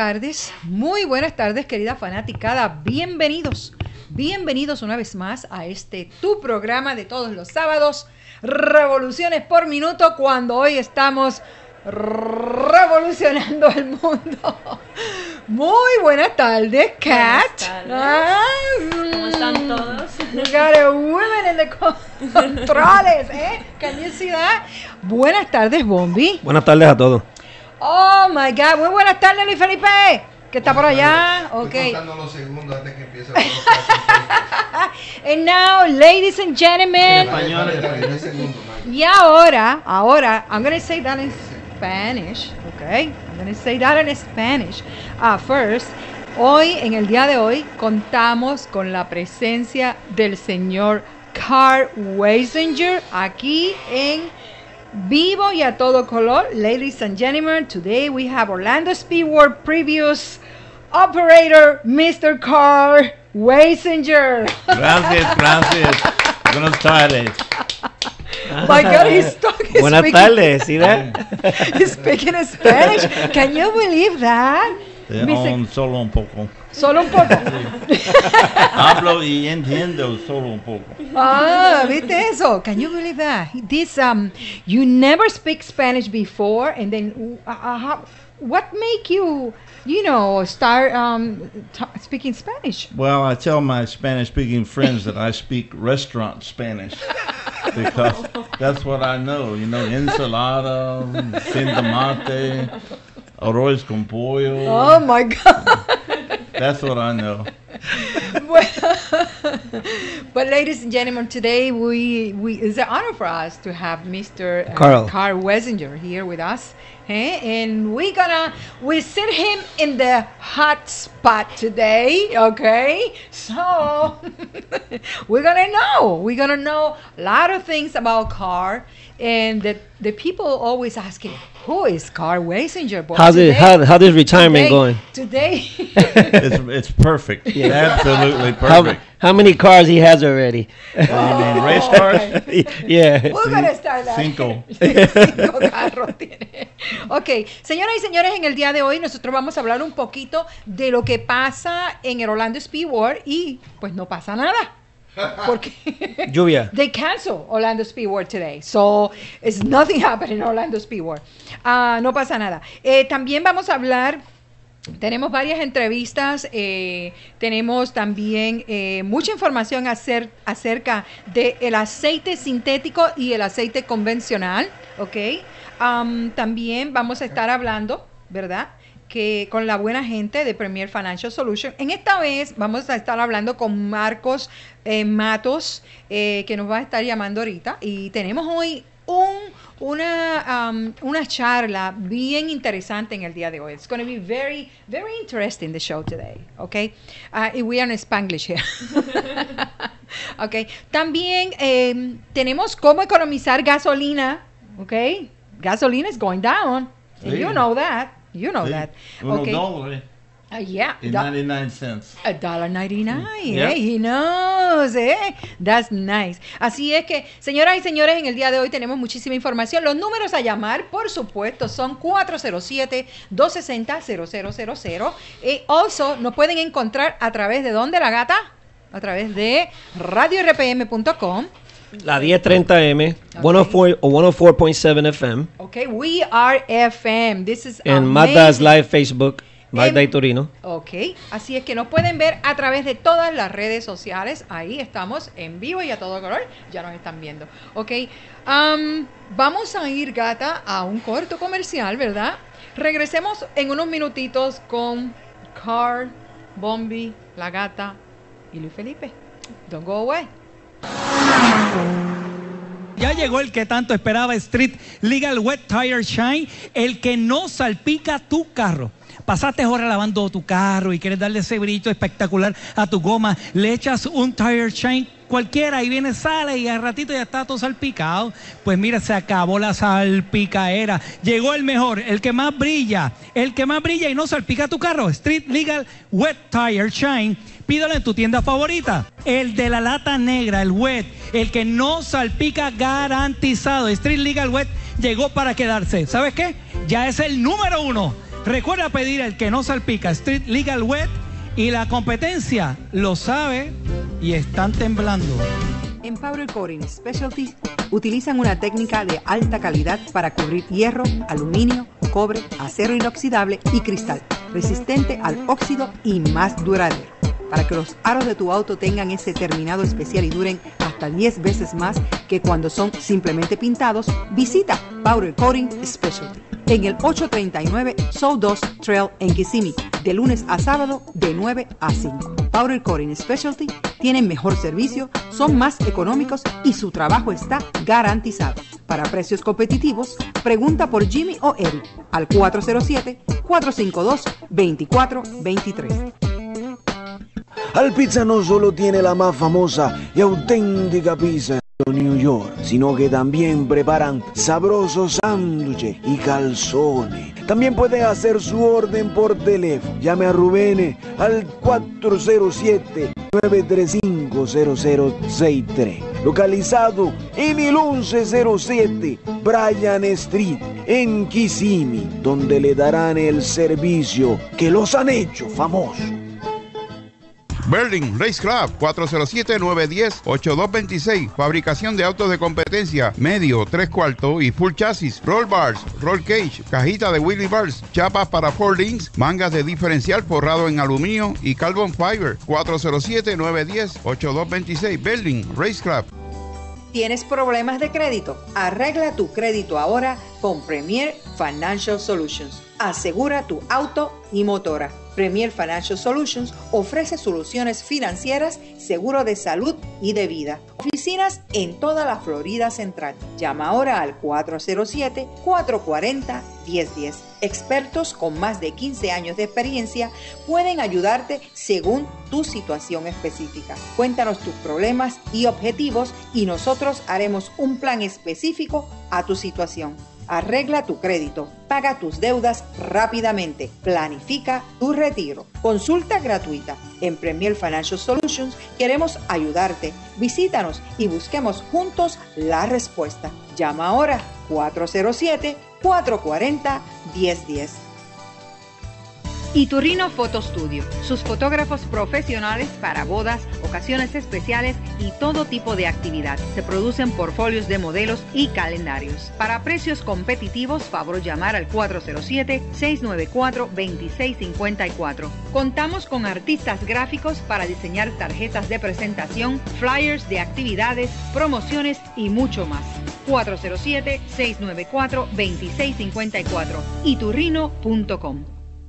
buenas tardes, querida fanaticada. Bienvenidos una vez más a tu programa de todos los sábados, Revoluciones por Minuto, cuando hoy estamos revolucionando el mundo. Muy buenas tardes, Kat. ¿Cómo están todos? We got a woman in the controles, Can you see that? Buenas tardes, Bombi. Buenas tardes a todos. Oh my God, muy buenas tardes, Luis Felipe, que está por allá. Okay. Estoy contando los segundos antes que empiece. And now, ladies and gentlemen. Y ahora, I'm going to say that in Spanish, okay? I'm going to say that in Spanish. First, en el día de hoy, contamos con la presencia del señor Carl Weisinger aquí en vivo y a todo color. Ladies and gentlemen, today we have Orlando Speedway Previews operator, Mr. Carl Weisinger. Gracias. Buenas tardes. My God, he's talking. Buenas tardes, ¿sí that? He's speaking Spanish. Can you believe that? Solo un poco. Solo un poco. Hablo y entiendo solo un poco. ¿Viste eso? Can you believe that? This you never speak Spanish before, and then what make you start speaking Spanish? Well, I tell my Spanish-speaking friends that I speak restaurant Spanish because that's what I know. Ensalada, sin tomate, arroz con pollo. Oh my God. That's what I know. But ladies and gentlemen, today we it's an honor for us to have Mr. Carl Weisinger here with us. And we sit him in the hot spot today, okay? So we're gonna know a lot of things about Carl, and the people always asking, who is Carl Weisinger? How's this retirement going? Today it's perfect. Yeah. Absolutely perfect. How many cars he has already? You mean race cars? Yeah. We're gonna start that. Cinco carros tiene. Ok, señoras y señores, en el día de hoy nosotros vamos a hablar un poquito de lo que pasa en el Orlando Speedway y pues no pasa nada. Porque lluvia. They cancel Orlando Speedway today, so it's nothing happening in Orlando Speedway. No pasa nada. También vamos a hablar. Tenemos varias entrevistas, tenemos también mucha información acerca del aceite sintético y el aceite convencional, ¿ok? También vamos a estar hablando, ¿verdad?, que con la buena gente de Premier Financial Solutions. En esta vez vamos a estar hablando con Marcos Matos, que nos va a estar llamando ahorita, y tenemos hoy una charla bien interesante en el día de hoy. It's going to be very, very interesting, the show today, okay? We are in Spanglish here. Okay. También tenemos cómo economizar gasolina, okay? Gasolina is going down. Sí. And you know that. That. Okay. $1. Yeah. 99 cents. $1.99. Yeah. He knows, That's nice. Así es que, señoras y señores, en el día de hoy tenemos muchísima información. Los números a llamar, por supuesto, son 407-260-0000. Also, nos pueden encontrar a través de ¿dónde, la gata? A través de radiorpm.com. La 1030M, okay. 104 o 104.7 FM. Okay, we are FM. This is en Mazda's Live Facebook, Mazda y Torino. Ok, así es que nos pueden ver a través de todas las redes sociales. Ahí estamos en vivo y a todo color. Ya nos están viendo. Ok, vamos a ir, gata, a un corto comercial, ¿verdad? Regresemos en unos minutitos con Carl, Bombi, la gata y Luis Felipe. Don't go away. Ya llegó el que tanto esperaba, Street Legal Wet Tire Shine, el que no salpica tu carro. Pasaste horas lavando tu carro y quieres darle ese brillo espectacular a tu goma, le echas un Tire Shine cualquiera y viene, sale y al ratito ya está todo salpicado. Pues mira, se acabó la salpicaera. Llegó el mejor, el que más brilla y no salpica tu carro. Street Legal Wet Tire Shine. Pídalo en tu tienda favorita. El de la lata negra, el wet, el que no salpica, garantizado. Street Legal Wet llegó para quedarse. ¿Sabes qué? Ya es el número 1. Recuerda pedir el que no salpica, Street Legal Wet, y la competencia lo sabe y están temblando. En Powder Coating Specialties utilizan una técnica de alta calidad para cubrir hierro, aluminio, cobre, acero inoxidable y cristal, resistente al óxido y más duradero. Para que los aros de tu auto tengan ese terminado especial y duren hasta 10 veces más que cuando son simplemente pintados, visita Powder Coating Specialty en el 839 Sawdust Trail en Kissimmee, de lunes a sábado de 9 a 5. Powder Coating Specialty tienen mejor servicio, son más económicos y su trabajo está garantizado. Para precios competitivos, pregunta por Jimmy o Eric al 407-452-2423. Al Pizza no solo tiene la más famosa y auténtica pizza de New York, sino que también preparan sabrosos sándwiches y calzones. También puede hacer su orden por teléfono. Llame a Rubén al 407-935-0063. Localizado en el 1107 Bryan Street en Kissimmee, donde le darán el servicio que los han hecho famosos. Berlin Race Club, 407-910-8226. Fabricación de autos de competencia, medio, 3/4 y full chasis, roll bars, roll cage, cajita de wheelie bars, chapas para 4Links, mangas de diferencial forrado en aluminio y carbon fiber. 407-910-8226. Berlin Race Club. ¿Tienes problemas de crédito? Arregla tu crédito ahora con Premier Financial Solutions. Asegura tu auto y motora. Premier Financial Solutions ofrece soluciones financieras, seguro de salud y de vida. Oficinas en toda la Florida Central. Llama ahora al 407-440-1010. Expertos con más de 15 años de experiencia pueden ayudarte según tu situación específica. Cuéntanos tus problemas y objetivos y nosotros haremos un plan específico a tu situación. Arregla tu crédito, paga tus deudas rápidamente, planifica tu retiro. Consulta gratuita. En Premier Financial Solutions queremos ayudarte. Visítanos y busquemos juntos la respuesta. Llama ahora 407-440-1010. Iturrino Photo Studio, sus fotógrafos profesionales para bodas, ocasiones especiales y todo tipo de actividad. Se producen portfolios de modelos y calendarios. Para precios competitivos, favor llamar al 407-694-2654. Contamos con artistas gráficos para diseñar tarjetas de presentación, flyers de actividades, promociones y mucho más. 407-694-2654. iturrino.com.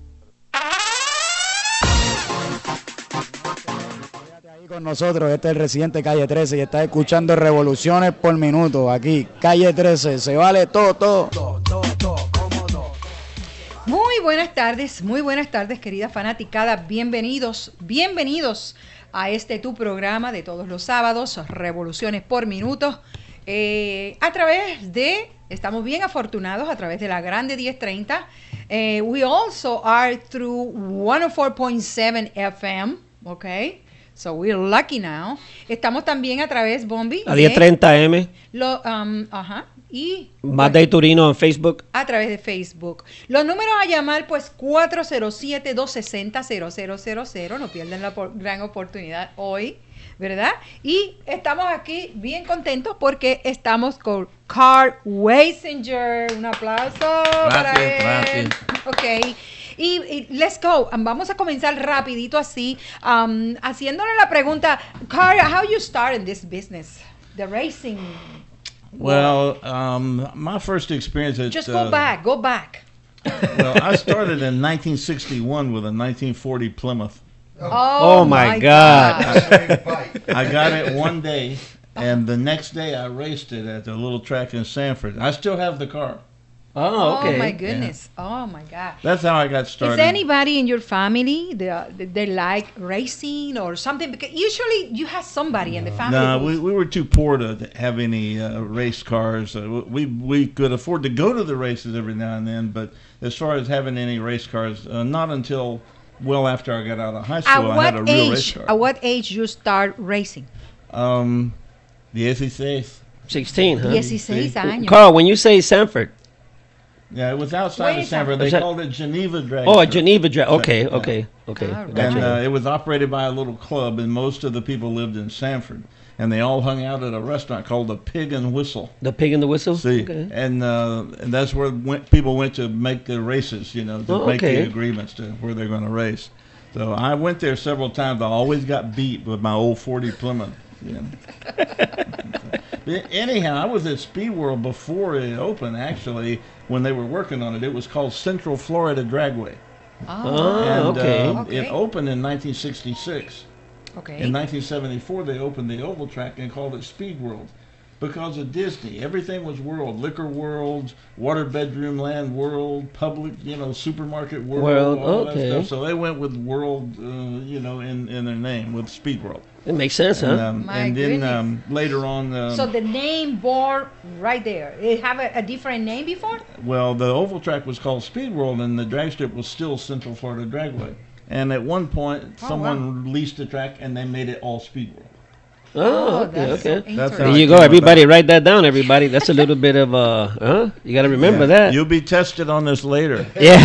Con nosotros, este es el residente Calle 13 y está escuchando Revoluciones por Minuto. Aquí, Calle 13, se vale todo. Muy buenas tardes, querida fanaticada. Bienvenidos a este tu programa de todos los sábados, Revoluciones por Minuto. Estamos bien afortunados a través de la Grande 1030. We also are through 104.7 FM, okay? So we're lucky now. Estamos también a través, Bombi, a 1030M. Y Más de Iturrino en Facebook. A través de Facebook. Los números a llamar, pues 407-260-0000. No pierden la gran oportunidad hoy, ¿verdad? Y estamos aquí bien contentos porque estamos con Carl Weisinger. Un aplauso para él. Gracias. Ok. Y let's go. Vamos a comenzar rapidito así, haciéndole la pregunta, Carl, how you started this business, the racing? Well, my first experience at... Just go back. Well, I started in 1961 with a 1940 Plymouth. Oh my God. I got it one day, and the next day I raced it at the little track in Sanford. I still have the car. Oh, okay. Oh my goodness. Yeah. Oh my God. That's how I got started. Is anybody in your family they like racing or something? Because usually you have somebody in the family. No, we were too poor to have any race cars. We could afford to go to the races every now and then, but as far as having any race cars, not until well after I got out of high school, I had a real race car. At what age you start racing? 16. 16, huh? 16 años. Carl, when you say Sanford, Yeah, it was outside Where of is Sanford. that? They Is that- called it Geneva Drag. Oh, a Strip. Geneva Drag. Okay, Yeah. okay. All right. Gotcha. And it was operated by a little club, and most of the people lived in Sanford. And they all hung out at a restaurant called the Pig and Whistle. The Pig and the Whistle? See, Okay. and that's where people went to make the races, to make okay. the agreements to where they're going to race. So I went there several times. I always got beat with my old 40 Plymouth. But anyhow, I was at Speed World before it opened, actually, when they were working on it. It was called Central Florida Dragway. Oh, And okay. it opened in 1966. Okay. In 1974, they opened the oval track and called it Speed World because of Disney. Everything was world: liquor world, water bedroom land world, public, supermarket world, all that okay. stuff. So they went with world, in their name with Speed World. It makes sense, huh? My Then goodness. later on, So the name bore right there. It have a different name before? well, the oval track was called Speed World, and the drag strip was still Central Florida Dragway. And at one point, someone leased the track, and they made it all Speed World. Oh, okay, that's so okay. That's how There it you go, came everybody. about. Write that down, everybody. That's a little bit of you got to remember that. You'll be tested on this later. Yeah.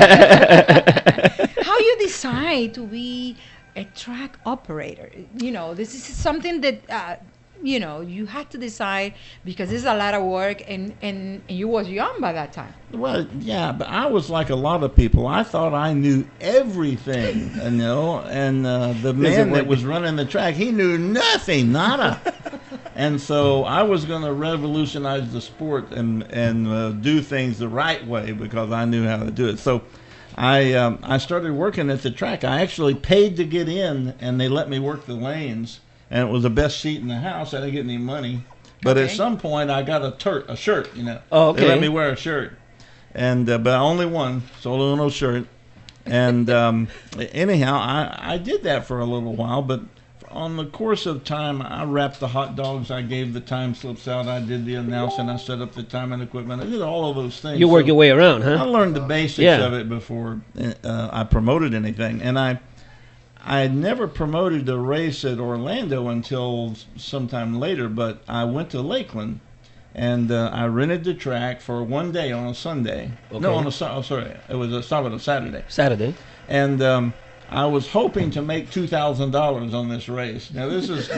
How you decide to be a track operator? This is something that you had to decide because it's a lot of work, and you was young by that time. Well, yeah, but I was like a lot of people. I thought I knew everything, and the man that was running the track, he knew nothing, nada. And so I was going to revolutionize the sport and do things the right way because I knew how to do it. So I started working at the track. I actually paid to get in, and they let me work the lanes. And it was the best seat in the house. I didn't get any money. But at some point, I got a shirt, Oh, okay. They let me wear a shirt. And but only one, solo no shirt. And anyhow, I did that for a little while. But on the course of time, I wrapped the hot dogs. I gave the time slips out. I did the announcing. I set up the timing equipment. I did all of those things. You work your way around, I huh? learned the basics Yeah. of it before I promoted anything. And I had never promoted a race at Orlando until sometime later, but I went to Lakeland, and I rented the track for one day on a Sunday. Okay. No, it was a Saturday. Saturday. And I was hoping to make $2,000 on this race. Now, this is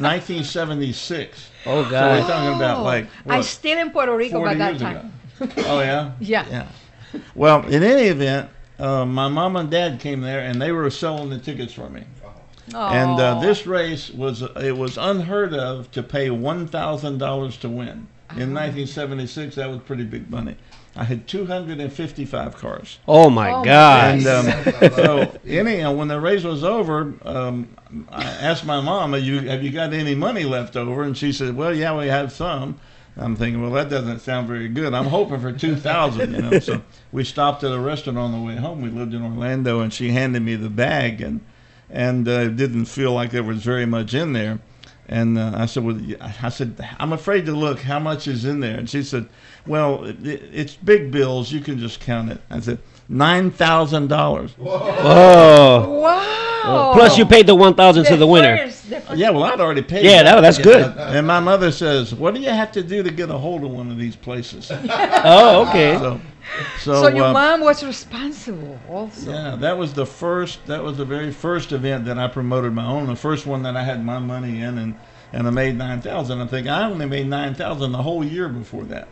1976. Oh, So we're God. talking about like, I what, still in Puerto Rico 40 by that years time. ago. Oh, yeah? Yeah. Yeah. Well, in any event, my mom and dad came there, and they were selling the tickets for me. And this race was unheard of to pay $1,000 to win. In 1976, that was pretty big money. I had 255 cars. Oh, my God. And so anyhow, when the race was over, I asked my mom, have you got any money left over? And she said, well, yeah, we have some. I'm thinking, well, that doesn't sound very good. I'm hoping for 2,000, So we stopped at a restaurant on the way home. We lived in Orlando, and she handed me the bag, and it didn't feel like there was very much in there. And I said, I'm afraid to look. How much is in there? And she said, well, it's big bills. You can just count it. I said, $9,000. Whoa. Wow. Plus, you paid the 1,000 to the winner. Yeah, well, I'd already paid. Yeah, that's good. And my mother says, what do you have to do to get a hold of one of these places? Oh, okay. So your mom was responsible also. Yeah, that was the very first event that I promoted my own, the first one that I had my money in, and I made $9,000. I think I only made $9,000 the whole year before that.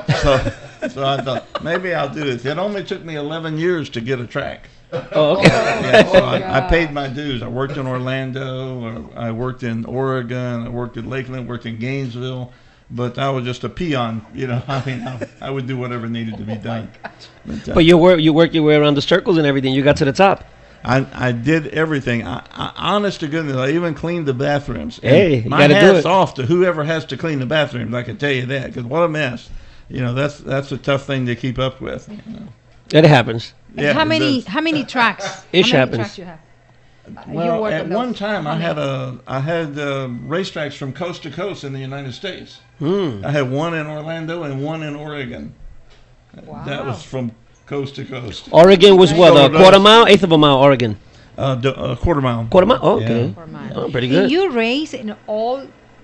So I thought, maybe I'll do this. It only took me 11 years to get a track. Oh, okay. Yeah, so I paid my dues. I worked in Orlando, I worked in Oregon, I worked in Lakeland, worked in Gainesville, but I was just a peon, I mean, I would do whatever needed to be done. But you worked your way around the circles and everything. You got to the top. I did everything. I honest to goodness, I even cleaned the bathrooms. And Hey, you my gotta do hat's it. off to whoever has to clean the bathrooms. I can tell you that, because what a mess. That's a tough thing to keep up with. It happens. And Yeah, how it many does. how many tracks? Ish how many happens. tracks you have? You Well, work at on one those. time, How I many? had racetracks from coast to coast in the United States. Hmm. I had one in Orlando and one in Oregon. Wow. That was from coast to coast. Oregon was what, a Philadelphia. quarter mile, eighth of a mile, Oregon. Quarter mile. Quarter mile? Oh, okay. Yeah. For mine. Oh, pretty And good. you race in all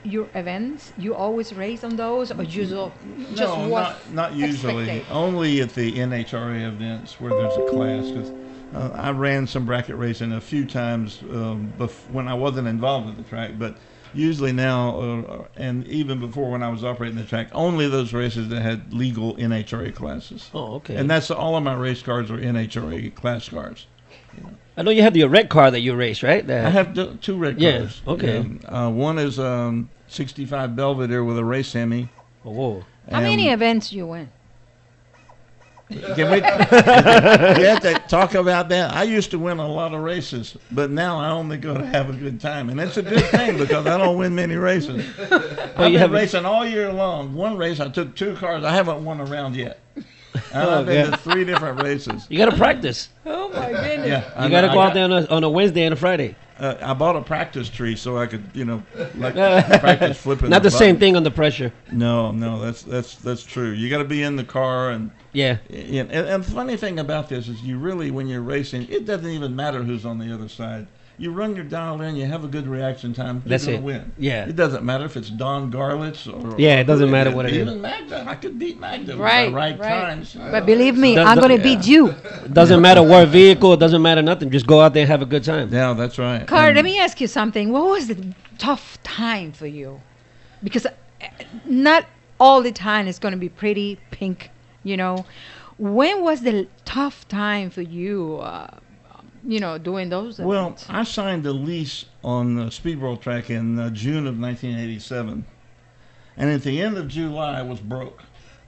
your events? You always race on those, or just No, was not usually. expected? Only at the NHRA events where there's a class. Because I ran some bracket racing a few times when I wasn't involved with the track, but usually now, and even before when I was operating the track, only those races that had legal NHRA classes. Oh, okay. And that's all of my race cars are NHRA class cars. I know you have your red car that you race, right? I have two red cars. Yeah, okay. One is 65 Belvedere with a race Hemi. Oh, whoa. How many events you win? Can we have to talk about that? I used to win a lot of races, but now I only go to have a good time, and it's a good thing because I don't win many races. I've been racing all year long. One race I took 2 cars. I haven't won a round yet. I've been to 3 different races. You got to practice. Oh my goodness! Yeah, You got to go out there on a Wednesday and a Friday. I bought a practice tree so I could, practice flipping. Not the same thing under pressure. No, that's true. You got to be in the car and yeah. And the funny thing about this is you really, when you're racing, it doesn't even matter who's on the other side. You run your dial in, you have a good reaction time, you're going to win. Yeah. It doesn't matter if it's Don Garlitz or it doesn't matter what it is. Even Magda, I could beat Magda Right, with the right right. times. But believe me, I'm going to beat you. Doesn't matter what vehicle, it doesn't matter nothing. Just go out there and have a good time. Yeah, that's right. Carl, let me ask you something. What was the tough time for you? Because not all the time it's going to be pretty pink, When was the tough time for you, doing those events? Well, I signed a lease on the Speed World track in June of 1987. And at the end of July, I was broke.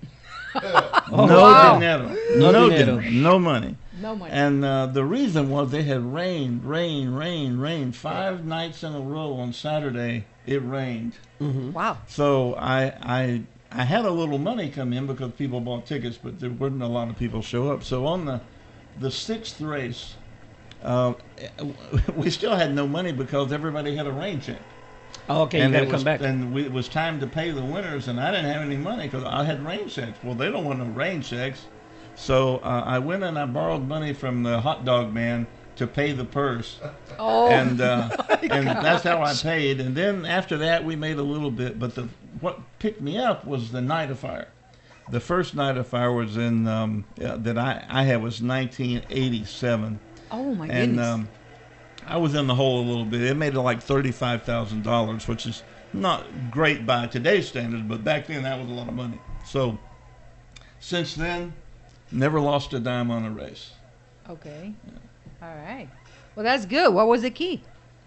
No dinero. No money. No money. And the reason was they had rained. 5 nights in a row on Saturday, it rained. Mm-hmm. Wow. So I had a little money come in because people bought tickets, but there weren't a lot of people show up. So on the 6th race, we still had no money because everybody had a rain check. Oh, okay, and you got to come back. And it was time to pay the winners, and I didn't have any money because I had rain checks. Well, they don't want no rain checks. So I went and I borrowed money from the hot dog man to pay the purse. Oh, and that's how I paid. And then after that, we made a little bit. But what picked me up was the Night of Fire. The first Night of Fire was in that I had was 1987. Oh my goodness! And I was in the hole a little bit. It made it like $35,000, which is not great by today's standards, but back then that was a lot of money. So since then, never lost a dime on a race. Okay. Yeah. All right. Well, that's good. What was the key?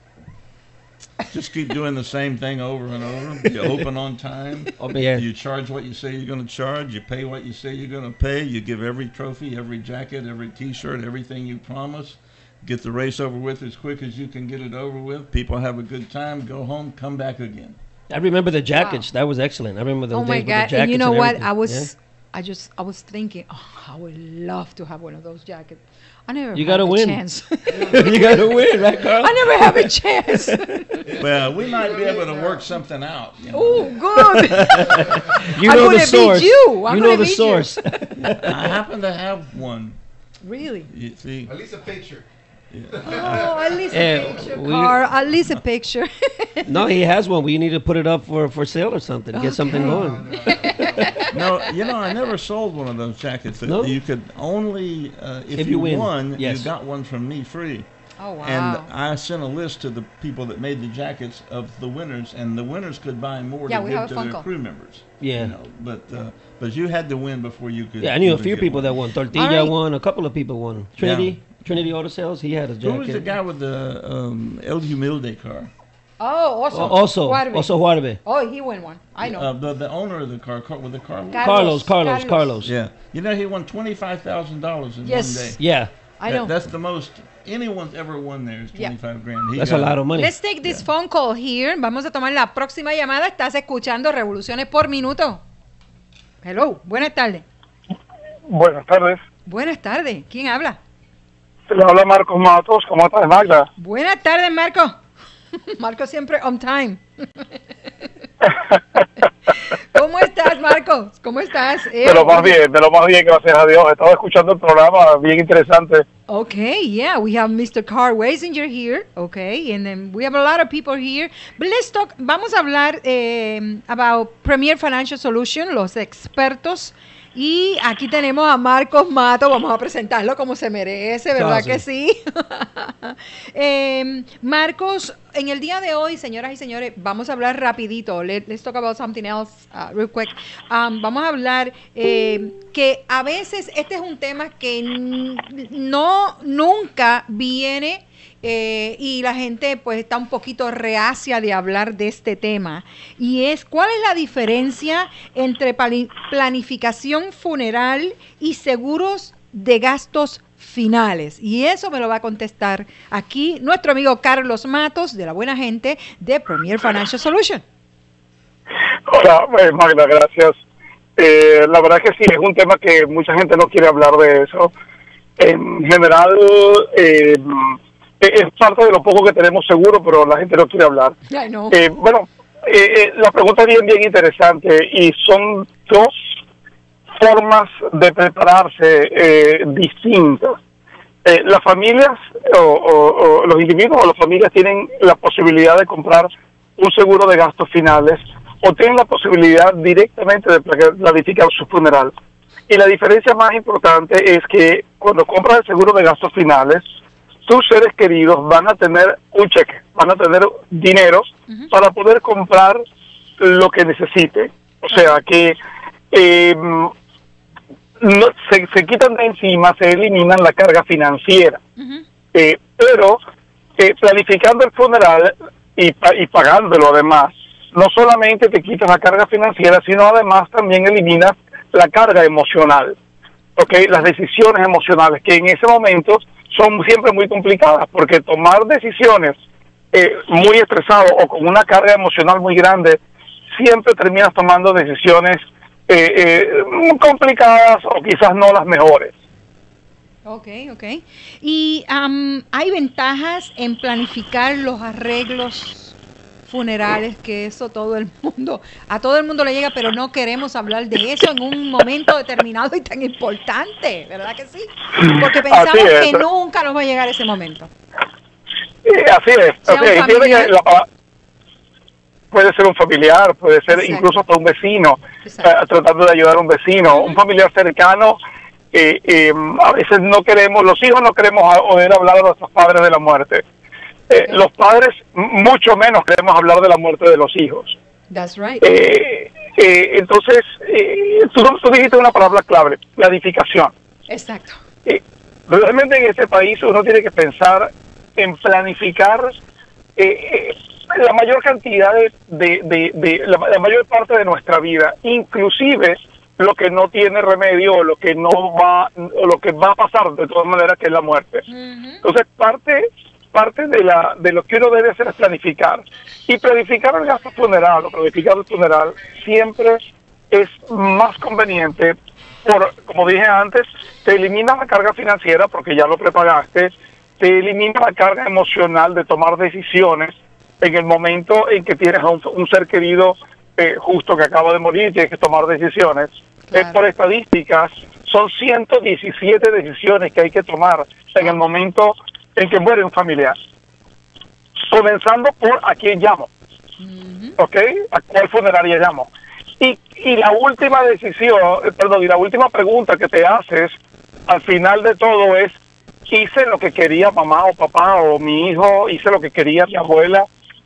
Just keep doing the same thing over and over. You open on time. You charge what you say you're going to charge. You pay what you say you're going to pay. You give every trophy, every jacket, every T-shirt, everything you promise. Get the race over with as quick as you can get it over with. People have a good time. Go home. Come back again. I remember the jackets. Wow. That was excellent. I remember those days with the jackets. And you know what? Everything. I was thinking, I would love to have one of those jackets. I never you had gotta a win. chance. You got to win, right, Carl? I never have a chance. Well, we might be able to work something out. Oh, good. You know the source. Beat you. You know the source. I happen to have one. Really? You see? At least a picture. Yeah. Oh, at least a picture, Carl. At least a picture. No, he has one. We need to put it up for sale or something. Get something going. No, I never sold one of those jackets. No? You could only, if you won, you got one from me free. Oh, wow. And I sent a list to the people that made the jackets of the winners, and the winners could buy more to give to their crew members. Yeah. But you had to win before you could. Yeah, I knew a few people that won. Tortilla won. A couple of people won. Trinity Auto Sales, he had a jacket. Who was the guy with the El Humilde car? Oh, also Juarbe. Oh, he won one. I know. The owner of the car with the car. Carlos. Yeah. He won $25,000 in one day. Yeah. I know. That's the most anyone's ever won there is 25 grand. That's a lot of money. Let's take this phone call here. Vamos a tomar la próxima llamada. Estás escuchando Revoluciones por Minuto. Hello. Buenas tardes. Buenas tardes. Buenas tardes. ¿Quién habla? Le habla Marcos Matos. ¿Cómo estás, Magda? Buenas tardes, Marco. Marco siempre on time. ¿Cómo estás? estás, Marcos? ¿Cómo estás? De lo más bien, gracias a Dios. Estaba escuchando el programa, bien interesante. Okay, yeah, we have Mr. Carl Weisinger here, okay, and then we have a lot of people here. But let's talk, vamos a hablar about Premier Financial Solution, los expertos. Y aquí tenemos a Marcos Mato, vamos a presentarlo como se merece, ¿verdad que sí? Marcos, en el día de hoy, señoras y señores, vamos a hablar rapidito, let's talk about something else real quick. Vamos a hablar que a veces este es un tema que nunca viene y la gente pues está un poquito reacia de hablar de este tema, y es ¿cuál es la diferencia entre planificación funeral y seguros de gastos finales? Y eso me lo va a contestar aquí nuestro amigo Carlos Matos, de la buena gente de Premier Financial Solution. Hola, Magda, gracias. La verdad es que sí, es un tema que mucha gente no quiere hablar de eso. En general, es parte de lo poco que tenemos seguro, pero la gente no quiere hablar. Bueno, la pregunta es bien interesante, y son dos formas de prepararse distintas. Las familias o los individuos o las familias tienen la posibilidad de comprar un seguro de gastos finales, o tienen la posibilidad directamente de planificar su funeral. Y la diferencia más importante es que cuando compras el seguro de gastos finales, tus seres queridos van a tener un cheque, van a tener dinero para poder comprar lo que necesite. O sea que se quitan de encima, se eliminan la carga financiera. Pero planificando el funeral y pagándolo además, no solamente te quitas la carga financiera, sino además también eliminas la carga emocional. Las decisiones emocionales, que en ese momento son siempre muy complicadas, porque tomar decisiones muy estresado o con una carga emocional muy grande, siempre terminas tomando decisiones complicadas o quizás no las mejores. Okay. Y hay ventajas en planificar los arreglos funerales, que eso a todo el mundo le llega, pero no queremos hablar de eso en un momento determinado y tan importante, ¿verdad que sí? Porque pensamos que nunca nos va a llegar ese momento. Así es. Puede ser un familiar, puede ser incluso hasta un vecino, tratando de ayudar a un vecino, un familiar cercano. A veces los hijos no queremos oír hablar a nuestros padres de la muerte. Los padres mucho menos queremos hablar de la muerte de los hijos. That's right. Entonces, tú dijiste una palabra clave, planificación. Exacto. Realmente en este país uno tiene que pensar en planificar la mayor cantidad la mayor parte de nuestra vida, inclusive lo que no tiene remedio o lo que va a pasar de todas maneras, que es la muerte. Entonces, parte de lo que uno debe hacer es planificar. Y planificar el gasto funeral o planificar el funeral siempre es más conveniente, como dije antes, te elimina la carga financiera porque ya lo prepagaste, te elimina la carga emocional de tomar decisiones en el momento en que tienes a un ser querido justo que acaba de morir y tienes que tomar decisiones. Por estadísticas, son 117 decisiones que hay que tomar en el momento en que muere un familiar, comenzando por a quién llamo, a cuál funeraria llamo, y la última y la última pregunta que te haces al final de todo es: hice lo que quería mamá o papá o mi hijo, hice lo que quería mi abuela.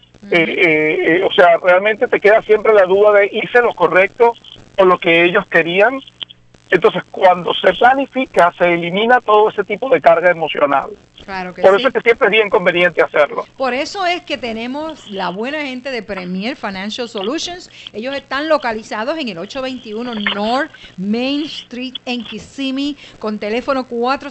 O sea, realmente te queda siempre la duda de hice lo correcto o lo que ellos querían. Entonces, cuando se planifica, se elimina todo ese tipo de carga emocional. Claro que Por eso es que siempre es bien conveniente hacerlo. Por eso es que tenemos la buena gente de Premier Financial Solutions. Ellos están localizados en el 821 North Main Street en Kissimmee, con teléfono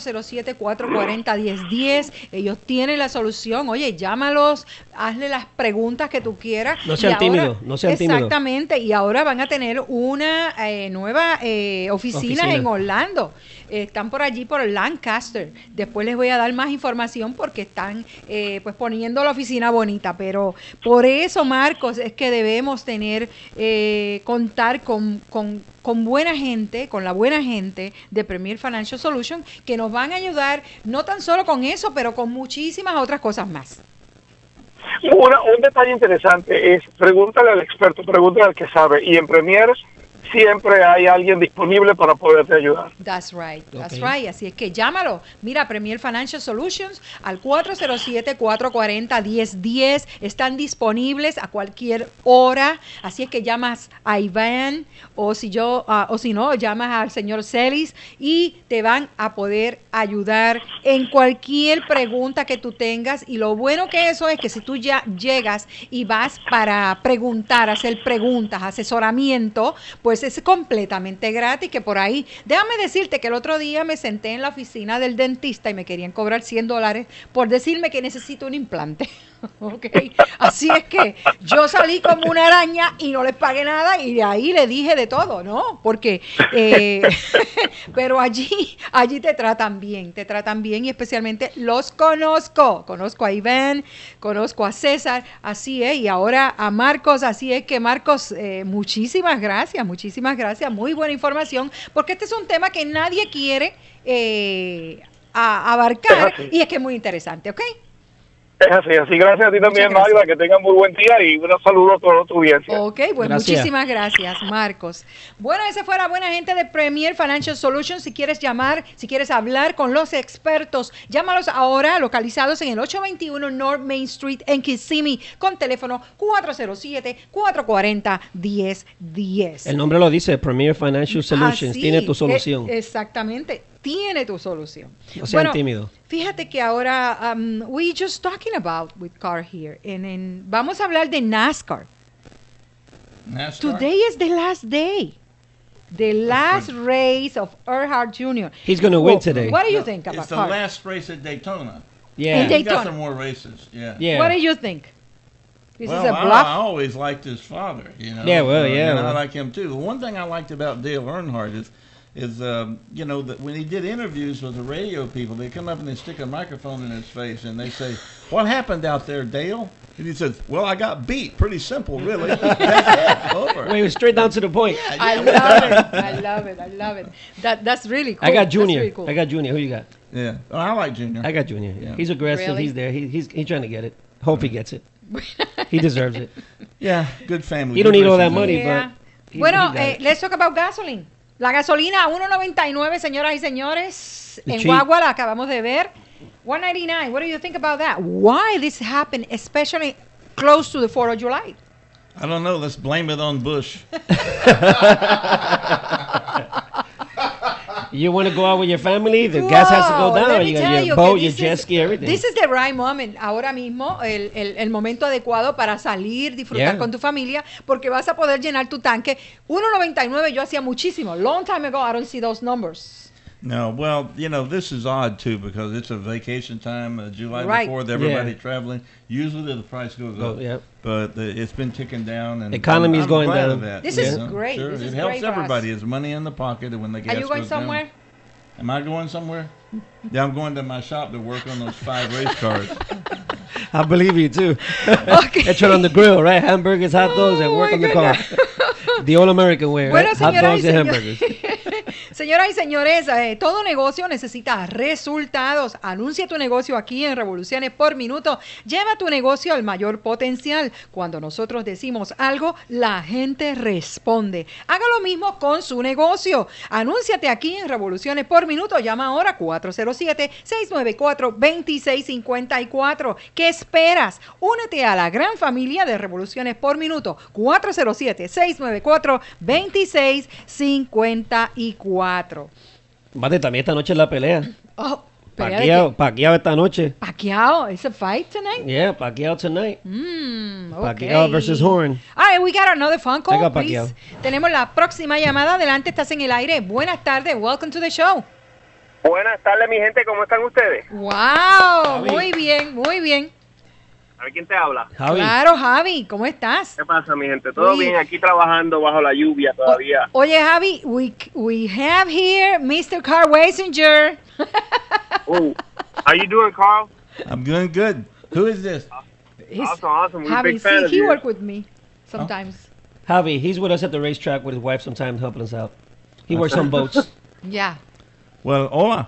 407-440-1010. Ellos tienen la solución. Oye, llámalos, hazle las preguntas que tú quieras. No sean tímidos, no sean tímidos. Exactamente, y ahora van a tener una nueva oficina en Orlando. Están por allí, por Lancaster. Después les voy a dar más información información porque están pues poniendo la oficina bonita, pero por eso, Marcos, es que debemos tener, contar con buena gente, con la buena gente de Premier Financial Solutions, que nos van a ayudar no tan solo con eso, pero con muchísimas otras cosas más. Un detalle interesante es, pregúntale al experto, pregúntale al que sabe, y en Premier siempre hay alguien disponible para poderte ayudar. That's right. Así es que llámalo. Mira, Premier Financial Solutions al 407-440-1010. Están disponibles a cualquier hora. Así es que llamas a Iván o si no, llamas al señor Celis y te van a poder ayudar en cualquier pregunta que tú tengas. Y lo bueno que eso es que si tú ya llegas y vas para preguntar, hacer preguntas, asesoramiento, pues es completamente gratis, que por ahí, déjame decirte que el otro día me senté en la oficina del dentista y me querían cobrar $100 por decirme que necesito un implante. Okay. Así es que yo salí como una araña y no les pagué nada y de ahí le dije de todo, ¿no? Porque, pero allí te tratan bien y especialmente los conozco a Iván, conozco a César, así es, y ahora a Marcos, así es que Marcos, muchísimas gracias, muy buena información, porque este es un tema que nadie quiere abarcar y es que es muy interesante, ¿ok? Es así. Gracias a ti también, Magda, que tengan muy buen día y un saludo a toda tu audiencia. Ok, bueno, muchísimas gracias, Marcos. Bueno, esa fue la buena gente de Premier Financial Solutions. Si quieres llamar, si quieres hablar con los expertos, llámalos ahora, localizados en el 821 North Main Street en Kissimmee, con teléfono 407-440-1010. El nombre lo dice, Premier Financial Solutions, tiene tu solución. Exactamente. Tiene tu solución. No sean tímidos. Fíjate que ahora we just talking about with car here, vamos a hablar de NASCAR. Today is the last day, the last race of Earnhardt Jr. He's going to win today. What do you think about It's the last race at Daytona. Yeah, in He's got Daytona. some more races. Yeah. What do you think? This Well, is a bluff. I always liked his father. You know. Yeah, well, yeah. And I like him too. The one thing I liked about Dale Earnhardt is you know, that when he did interviews with the radio people, they come up and they stick a microphone in his face and they say, "What happened out there, Dale?" And he says, "Well, I got beat. Pretty simple, really." That's it. Over. Well, he was straight down to the point. Yeah, I love it. That's really cool. I got Junior. Really cool. Who you got? Yeah. Oh, I like Junior. I got Junior. Yeah. He's aggressive. Really? He's there. He's trying to get it. Hope he gets it. He deserves it. Yeah, good family. You don't good need all that racing money, Yeah. but Bueno, he got it. let's talk about gasoline. La gasolina a 1.99, señoras y señores. The En cheap. Guagua la acabamos de ver. 1.99. What do you think about that? Why this happened, especially close to the 4th of July? I don't know. Let's blame it on Bush. You want to go out with your family? The gas has to go Wow, down. let me You tell got you your que boat, your this jet is- ski, everything. This is the right moment. Ahora mismo, el momento adecuado para salir, disfrutar Yeah. con tu familia, porque vas a poder llenar tu tanque. 1.99 yo hacía muchísimo. Long time ago, I don't see those numbers. No, well, you know, this is odd too because it's a vacation time, July Right. the 4th, everybody Yeah. traveling. Usually the price goes up, Yep. but it's been ticking down. And Economy is I'm going glad down. of that, This you is know. great. Sure, This is it helps great for us. everybody. It's money in the pocket when the gas Are you going goes down. somewhere? Am I going somewhere? Yeah, I'm going to my shop to work on those 5 race cars. I believe you too. Okay. They turn on the grill, right? Hamburgers, hot dogs, and Oh, work my on the car. The all American way, Bueno, right? Hot señoras y dogs and señores. hamburgers. Señoras y señores, todo negocio necesita resultados. Anuncia tu negocio aquí en Revoluciones por Minuto. Lleva tu negocio al mayor potencial. Cuando nosotros decimos algo, la gente responde. Haga lo mismo con su negocio. Anúnciate aquí en Revoluciones por Minuto. Llama ahora 407-694-2654. ¿Qué esperas? Únete a la gran familia de Revoluciones por Minuto. 407-694-2654. Vale, también esta noche es la pelea. Oh, ¿pelea de qué? Pacquiao esta noche. Pacquiao, it's a fight tonight? Yeah, Pacquiao tonight. Okay. Pacquiao versus Horn. All right, we got another phone call, Venga, please. Pacquiao. Tenemos la próxima llamada. Adelante, estás en el aire. Buenas tardes, welcome to the show. Buenas tardes, mi gente, ¿cómo están ustedes? Wow, Javi. muy bien, muy bien. A ver quién te habla. Javi. Claro, Javi, ¿cómo estás? ¿Qué pasa, mi gente? ¿Todo Oye. bien? Aquí trabajando bajo la lluvia todavía. Oye, Javi, we have here Mr. Carl Wasinger. How you doing, Carl? I'm doing good. Who is this? Awesome. We're Javi, big fans see, of he yours. work with me sometimes. Javi, he's with us at the racetrack with his wife sometimes helping us out. He works on boats. Yeah. Well, hola.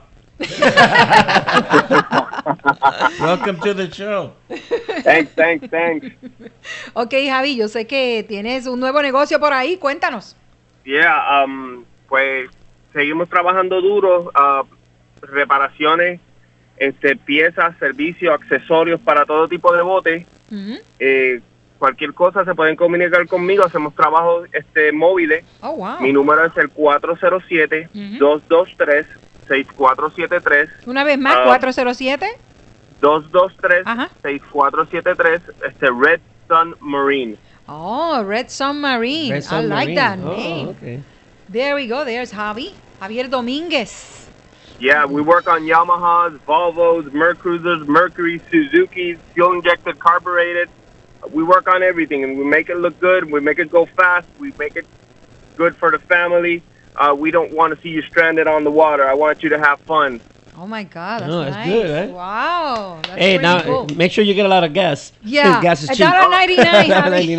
Welcome to the show. Thanks. Ok, Javi, yo sé que tienes un nuevo negocio por ahí. Cuéntanos. Yeah, pues seguimos trabajando duro, reparaciones, piezas, servicios, accesorios para todo tipo de botes. Cualquier cosa se pueden comunicar conmigo, hacemos trabajos móviles. Oh, wow. Mi número es el 407-223-6473. Una vez más, 407. 223-6473, Red Sun Marine. Oh, Red Sun Marine. Red Sun I like Marine. that Oh, name. okay. There we go. There's Javier Domínguez. Yeah, we work on Yamahas, Volvos, Mercury, Suzuki's, fuel-injected, carbureted. We work on everything, and we make it look good. We make it go fast. We make it good for the family. We don't want to see you stranded on the water. I want you to have fun. Oh my God, that's Oh, that's nice. good, right? Wow. That's Hey, pretty now cool. make sure you get a lot of gas. Yeah, Gas is cheap. $1.99, Javi.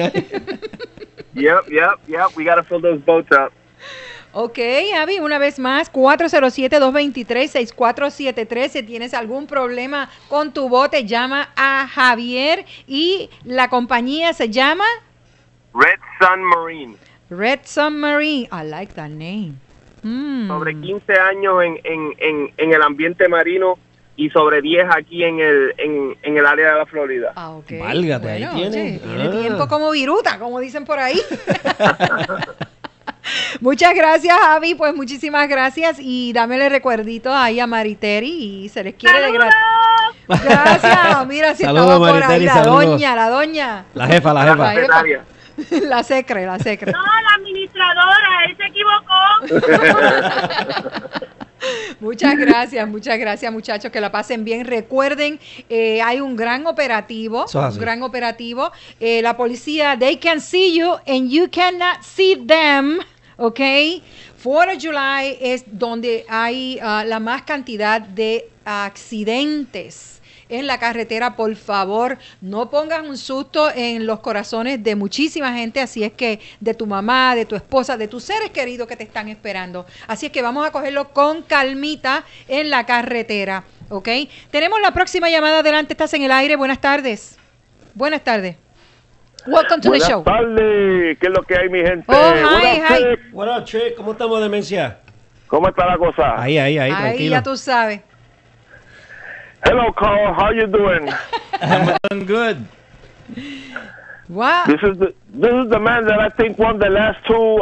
Yep. We got to fill those boats up. Ok, Javi, una vez más, 407-223-6473. Si tienes algún problema con tu bote, llama a Javier y la compañía se llama Red Sun Marine. Red Sun Marine. I like that name. Sobre 15 años en el ambiente marino y sobre 10 aquí en el área de la Florida. Ah, ok. Válgate, ahí Bueno, tiene. oye, tiene Ah. tiempo como viruta, como dicen por ahí. Muchas gracias, Javi. Pues muchísimas gracias. Y dámele recuerdito ahí a Mariteri y se les quiere de gratis. Gracias. Mira si Saludos, estaba por ahí Mariteri, la saludos. doña, la doña. La jefa. La secre. No, la administradora, él se equivocó. Muchas gracias, muchachos, que la pasen bien. Recuerden, hay un gran operativo, Eso es así. La policía, they can see you and you cannot see them, ¿ok? 4 de July es donde hay la más cantidad de accidentes en la carretera. Por favor, no pongas un susto en los corazones de muchísima gente, así es que de tu mamá, de tu esposa, de tus seres queridos que te están esperando. Así es que vamos a cogerlo con calmita en la carretera, ¿ok? Tenemos la próxima llamada. Adelante, estás en el aire. Buenas tardes. Buenas tardes. Welcome to the show. Buenas tardes, ¿qué es lo que hay, mi gente? Oh, hi. What up, Trick? ¿Cómo estamos, demencia? ¿Cómo está la cosa? Ahí, Ahí tranquilo. ya tú sabes. Hello, Carl. How you doing? I'm doing good. Wow. This is the man that I think won the last two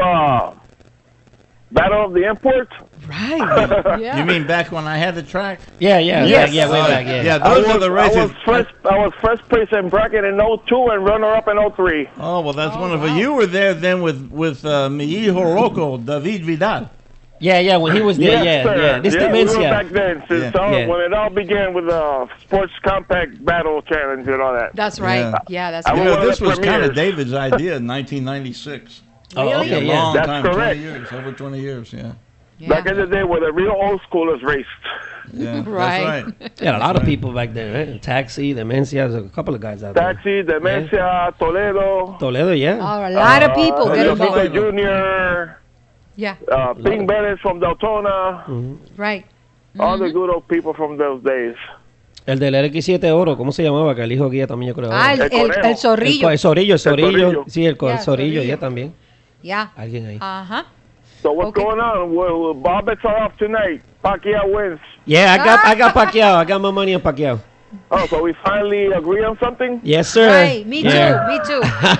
Battle of the Imports. Right. You mean back when I had the track? Yeah, Yes. way back, yeah. Yeah, those are the races. I was first place in bracket in 02 and runner-up in 03. Oh, well, that's wonderful. You were there then with mi hijo Rocco, David Vidal. Yeah, when he was there, Yes, sir. yeah. This we demencia. were back then, since Yeah. when it all began with the Sports Compact Battle Challenge and all that. That's right. Yeah, that's I You right. was know, one of this the was kind of premieres. David's idea in 1996. Oh, Really? okay, A yeah. long That's time, correct. 20 years, over 20 years, yeah. Back in the day where the real old schoolers raced. Yeah, Right. that's right. Yeah, a lot That's of right. people back then, right? Taxi, Demencia, there's a couple of guys out there. Taxi, Demencia, Toledo, Toledo, yeah. Oh, a lot of people get Elizabeth involved. Jr., Yeah, Ping Bennett from Deltona, right. all the good old people from those days. El del RX7 Oro, ¿cómo se llamaba? Que el hijo guía también, yo creo. Ah, ahora. el zorrillo. El zorrillo. Zorrillo. Sí, el Yeah, zorrillo, Zorrillo. ya también. Yeah. Alguien ahí. Ajá. So what's Okay. going on? Well, Bob, it's off tonight. Pacquiao wins. Yeah, I got Pacquiao. I got my money on Pacquiao. Oh, so we finally agree on something? Yes, sir. Right. Me Yeah. too.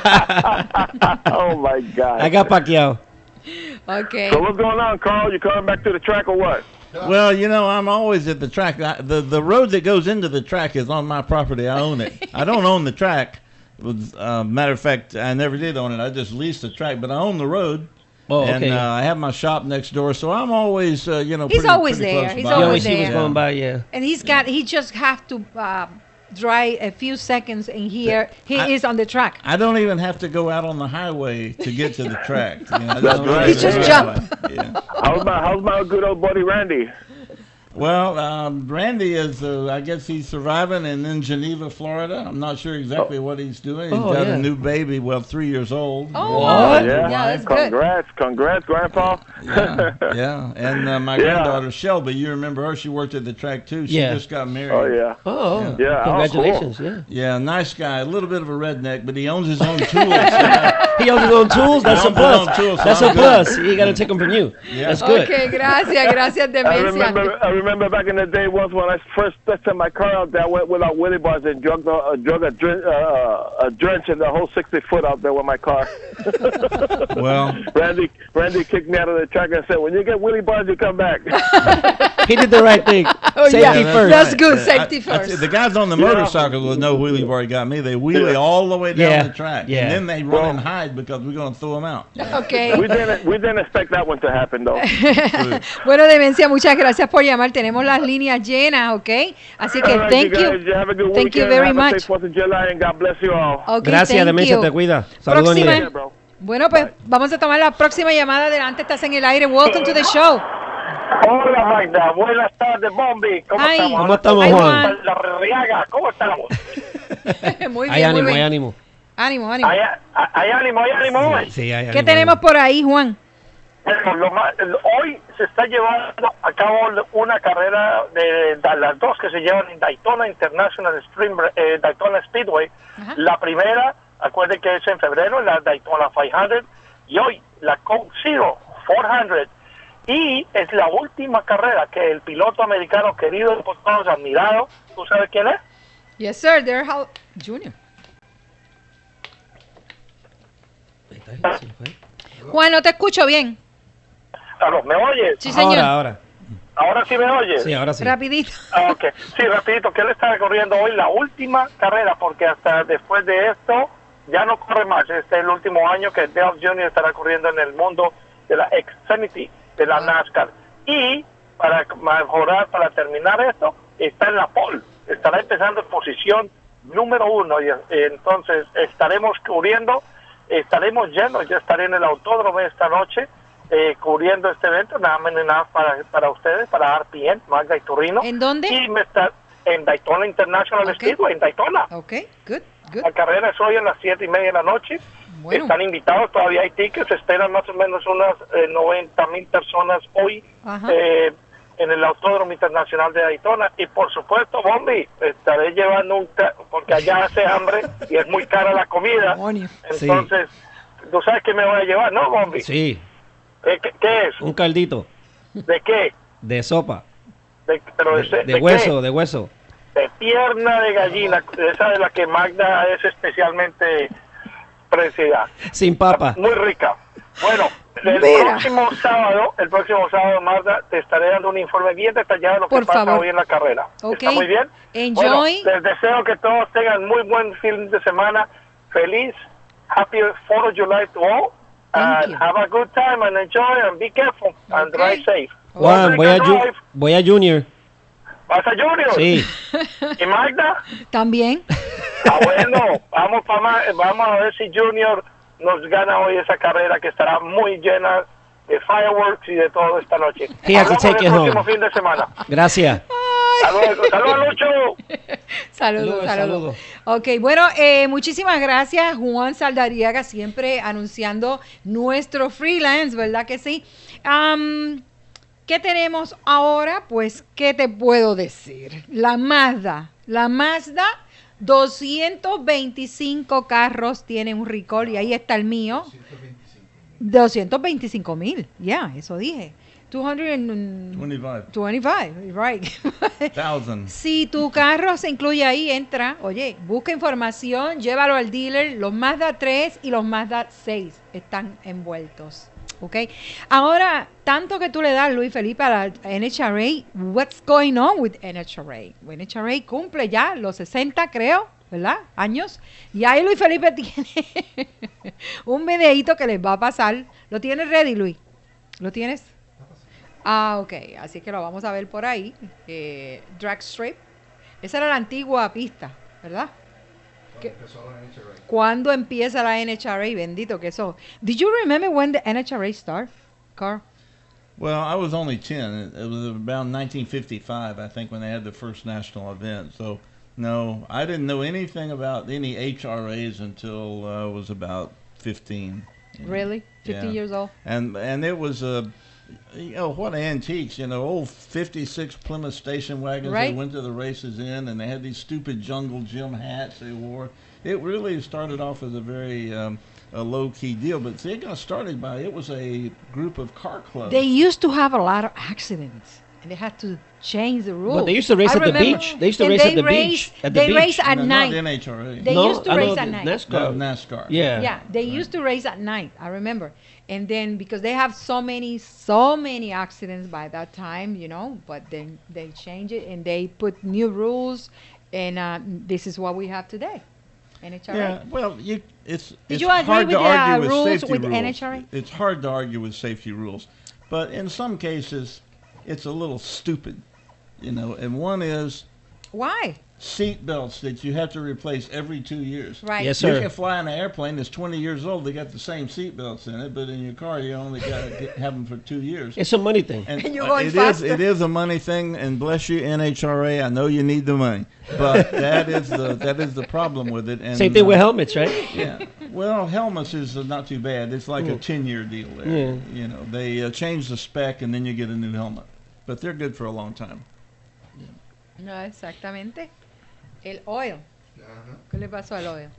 Oh, my God. I got Pacquiao. Okay. So what's going on, Carl? You coming back to the track or what? Well, you know, I'm always at the track. The road that goes into the track is on my property. I own it. I don't own the track. Matter of fact, I never did own it. I just leased the track, but I own the road. Oh, And okay. I have my shop next door, so I'm always, you know, He's pretty, always pretty there. close He's by. You always always see what's there. going by, yeah. And he just have to drive a few seconds and here he is on the track. I don't even have to go out on the highway to get to the track. You know, I That's don't right. have He to just go jump. that way. Yeah. How's my good old buddy Randy? Well, Randy is, I guess he's surviving and in Geneva, Florida. I'm not sure exactly what he's doing. He's got a new baby, 3 years old. Oh, what? Yeah, that's congrats, Grandpa. Yeah. And my granddaughter, Shelby, you remember her? She worked at the track, too. She just got married. Oh, yeah. Oh, yeah. Congratulations, Cool. Yeah, nice guy. A little bit of a redneck, but he owns his own tools. He owns his own tools? That's a plus. That's a plus. You got to take them from you. Yeah. That's good. Okay, gracias, Demencia. I remember back in the day once when I first tested my car out there, I went without Willie bars and drug a drench in the whole 60-foot out there with my car. Well, Randy kicked me out of the track and said, when you get Willie bars, you come back. He did the right thing. Safety first. That's good. Safety first. The guys on the motorcycle will know wheelie bar got me. They wheelie all the way down the track. Yeah. And then they run and hide because we're going to throw them out. Okay. We didn't expect that one to happen, though. Bueno, Demencia, muchas gracias por llamar. Tenemos las líneas llenas, ¿ok? Así que thank you. Have a good thank you weekend. very Have a much. safe 4th of July and God bless you all. Okay, Gracias, thank Demencia, you. te cuida. Saludos, Próxima. Niña. Bueno, pues vamos a tomar la próxima llamada. Adelante, estás en el aire. Welcome to the show. Hola, Magda. Buenas tardes, Bombi. ¿Cómo Hi. estamos? ¿Cómo estamos, Juan? La Riaga. ¿Cómo estamos? Muy bien, Hay ánimo, muy hay bien. ánimo. Ánimo. Hay ánimo. Sí, hay ánimo. ¿Qué tenemos por ahí, Juan? Hoy se está llevando a cabo una carrera de las dos que se llevan en Daytona International Daytona Speedway. La primera, acuérdense que es en febrero, la Daytona 500, y hoy la Coke Zero 400. Y es la última carrera que el piloto americano querido por todos, admirado, ¿tú sabes quién es? Yes, sir. Earnhardt Jr. Juan, no te escucho bien. ¿Me oyes? Sí, señor. Ahora. ¿Ahora sí me oyes? Sí, ahora sí. Rapidito. Okay. Sí, rapidito, que él está corriendo hoy la última carrera, porque hasta después de esto ya no corre más. Este es el último año que Dale Jr. estará corriendo en el mundo de la Xfinity, de la NASCAR. Y para mejorar, para terminar esto, está en la pole. Estará empezando en posición número 1. Y entonces estaremos cubriendo, estaremos llenos. Yo estaré en el autódromo esta noche cubriendo este evento, nada menos nada para ustedes, para RPN, Magda y Turino. ¿En dónde? Y en Daytona International Speedway, en Daytona. Ok, good. La carrera es hoy a las 7:30 de la noche. Bueno. Están invitados, todavía hay tickets, esperan más o menos unas 90,000 personas hoy en el Autódromo Internacional de Daytona. Y por supuesto, Bombi, estaré llevando porque allá hace hambre y es muy cara la comida. Entonces, tú sabes que me voy a llevar, ¿no, Bombi? Sí. ¿Qué es? Un caldito. ¿De qué? De sopa. De hueso, qué? de hueso. De pierna de gallina, esa de la que Magda es especialmente precisa. Sin papa. Muy rica. Bueno, el próximo sábado, Magda, te estaré dando un informe bien detallado de lo que pasa hoy en la carrera. ¿Está muy bien? Enjoy. Bueno, les deseo que todos tengan muy buen fin de semana. Feliz, happy 4th of July to all. And have a good time and enjoy and be careful and drive safe. Juan, voy a Junior. ¿Vas a Junior? Sí. ¿Y Magda? También. Bueno, vamos a ver si Junior nos gana hoy esa carrera que estará muy llena de fireworks y de todo esta noche. He has to take it home. Próximo fin de semana. Gracias. Saludos, Lucho. Saludos. Ok, bueno, muchísimas gracias, Juan Saldariaga, siempre anunciando nuestro freelance, ¿verdad que sí? ¿Qué tenemos ahora? Pues, ¿qué te puedo decir? La Mazda, 225 carros tiene un recall y ahí está el mío. 225,000, eso dije. 225, right. 1,000. Si tu carro se incluye ahí, entra, oye, busca información, llévalo al dealer. Los Mazda 3 y los Mazda 6 están envueltos. ¿Ok? Ahora, tanto que tú le das, Luis Felipe, a la NHRA, what's going on with NHRA? NHRA cumple ya los 60, creo, ¿verdad? Años. Y ahí Luis Felipe tiene un videíto que les va a pasar. ¿Lo tienes ready, Luis? ¿Lo tienes? Ok. Así que lo vamos a ver por ahí. Drag Strip. Esa era la antigua pista, ¿verdad? ¿Cuándo empieza la NHRA? Bendito que eso. Did you remember when the NHRA started, Carl? Well, I was only 10. It was around 1955, I think, when they had the first national event. So, no, I didn't know anything about any HRAs until I was about 15. Really? 15 years old? And it was what antiques, old 56 Plymouth station wagons Right. they went to the races in, and they had these stupid jungle gym hats they wore. It really started off as a very a low-key deal, but see, it got started by, it was a group of car clubs. They used to have a lot of accidents, and they had to change the rules. But they used to race I at the remember. beach. They used to And race they at the race- beach. they race at No, night. not NHRA. They used to I race know at the night. NASCAR. NASCAR. Yeah, they used to race at night. I remember, and then because they have so many accidents by that time, but then they change it and they put new rules, and this is what we have today. NHRA. Yeah, well, it's Did you agree hard with to the argue rules with safety with rules. NHRA? It's hard to argue with safety rules, but in some cases, it's a little stupid, And one is Why? seat belts that you have to replace every 2 years. Right. Yes, You sir. can fly in an airplane that's 20 years old. They got the same seat belts in it, but in your car, you only got to have them for 2 years. It's a money thing. And you're going it faster. it is a money thing, and bless you, NHRA. I know you need the money, but that is the problem with it. And Same thing with helmets, right? yeah. Well, helmets is not too bad. It's like a 10-year deal there. They change the spec, and then you get a new helmet, but they're good for a long time. No, exactamente. El oil. ¿Qué le pasó al oil?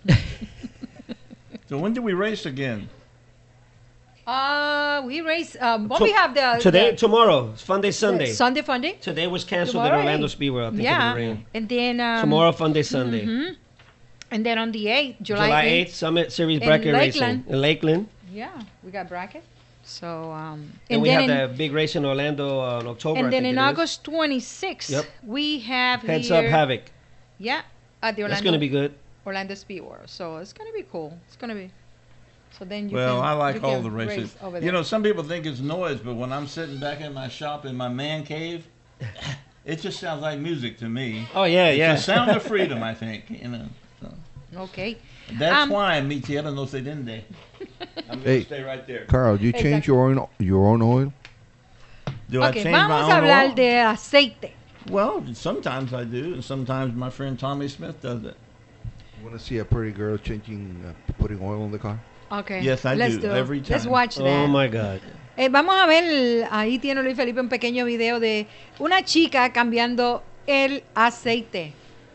So when do we race again? We race. We have Today, tomorrow, it's Fun Day, Sunday. Sunday Fun Day. Today was canceled Tomorrow, in Orlando eh? Speedway. I think Yeah, of the rain. and then Tomorrow, Fun Day, Sunday. mhm. And then on the 8th, July 8th, Summit Series in bracket Lakeland. racing in Lakeland. Yeah, we got bracket. So And we have then the big race in Orlando in October. I and then think in it is. August 26th, Yep. we have Heads here, Up Havoc. Yeah, at the Orlando. That's going to be good. Orlando Speedway. So it's gonna be cool. It's gonna be. So then you. Well, can, I like you all can the races. race over there. Some people think it's noise, but when I'm sitting back in my shop in my man cave, it just sounds like music to me. Oh, yeah, it's yeah. the sound of freedom, I think. So. Okay. That's why mi tierra no se vende. I'm going to stay right there. Carl, you change your own oil? Do I Okay, change my vamos own a hablar oil? de aceite. Well, sometimes I do, and sometimes my friend Tommy Smith does it. You want to see a pretty girl putting oil in the car? Okay. Yes, I let's do, every Let's time. watch that. Oh, my God. Vamos a ver, ahí tiene Luis Felipe un pequeño video de una chica cambiando el aceite.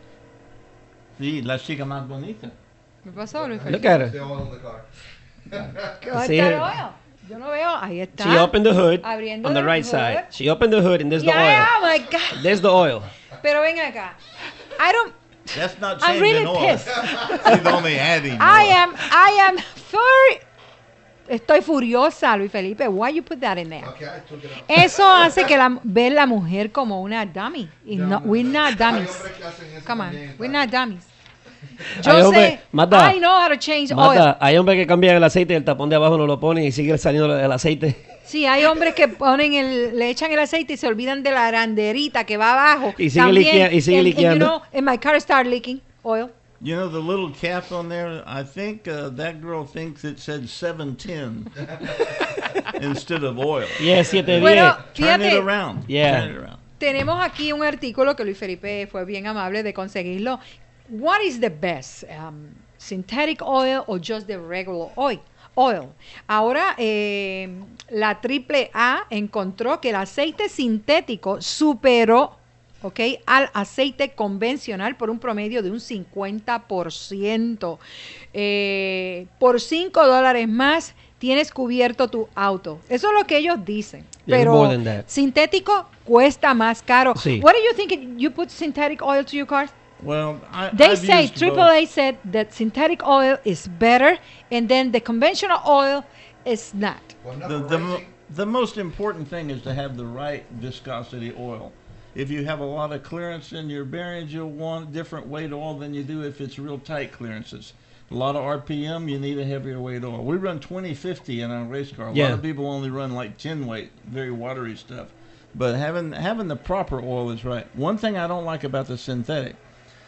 Sí, la chica más bonita. ¿Qué pasó, Luis Felipe? Look at her. The oil in the car. ¿Dónde See está her? el oil? Yo no veo. Ahí está. She opened the hood Abriendo on the el right hood. side. She opened the hood and there's the Yeah, oil. oh my God. There's the oil. Pero ven acá. I don't. That's not I'm changing really oil. pissed. She's only adding I oil. am very. Estoy furiosa, Luis Felipe. Why you put that in there? Okay, I took it out. Eso hace que ver la mujer como una dummy. Y no, we're not dummies. Come on, we're not dummies. Yo Ay, hombre, sé, Magda, I know how to change oil. Mata, hay hombres que cambian el aceite y el tapón de abajo no lo ponen y sigue saliendo el aceite. Sí, hay hombres que le echan el aceite y se olvidan de la aranderita que va abajo. Y sigue También, y sigue and liqueando. you know, and my car started leaking oil. You know the little cap on there? I think that girl thinks it said 710 instead of oil. Yeah, 710. Bueno, Turn it fíjate, around. Yeah. Turn it around. tenemos aquí un artículo que Luis Felipe fue bien amable de conseguirlo. What is the best? Synthetic oil or just the regular oil? Ahora, la AAA encontró que el aceite sintético superó, ¿ok?, al aceite convencional por un promedio de un 50%. Por $5 más tienes cubierto tu auto. Eso es lo que ellos dicen. Yeah, Pero more than that. sintético cuesta más caro. Sí. What do you think you put synthetic oil to your car? Well, They I've say, used both. AAA said that synthetic oil is better, and then the conventional oil is not. The most important thing is to have the right viscosity oil. If you have a lot of clearance in your bearings, you'll want different weight oil than you do if it's real tight clearances. A lot of RPM, you need a heavier weight oil. We run 20-50 in our race car. A lot of people only run like 10 weight, very watery stuff. But having the proper oil is right. One thing I don't like about the synthetic,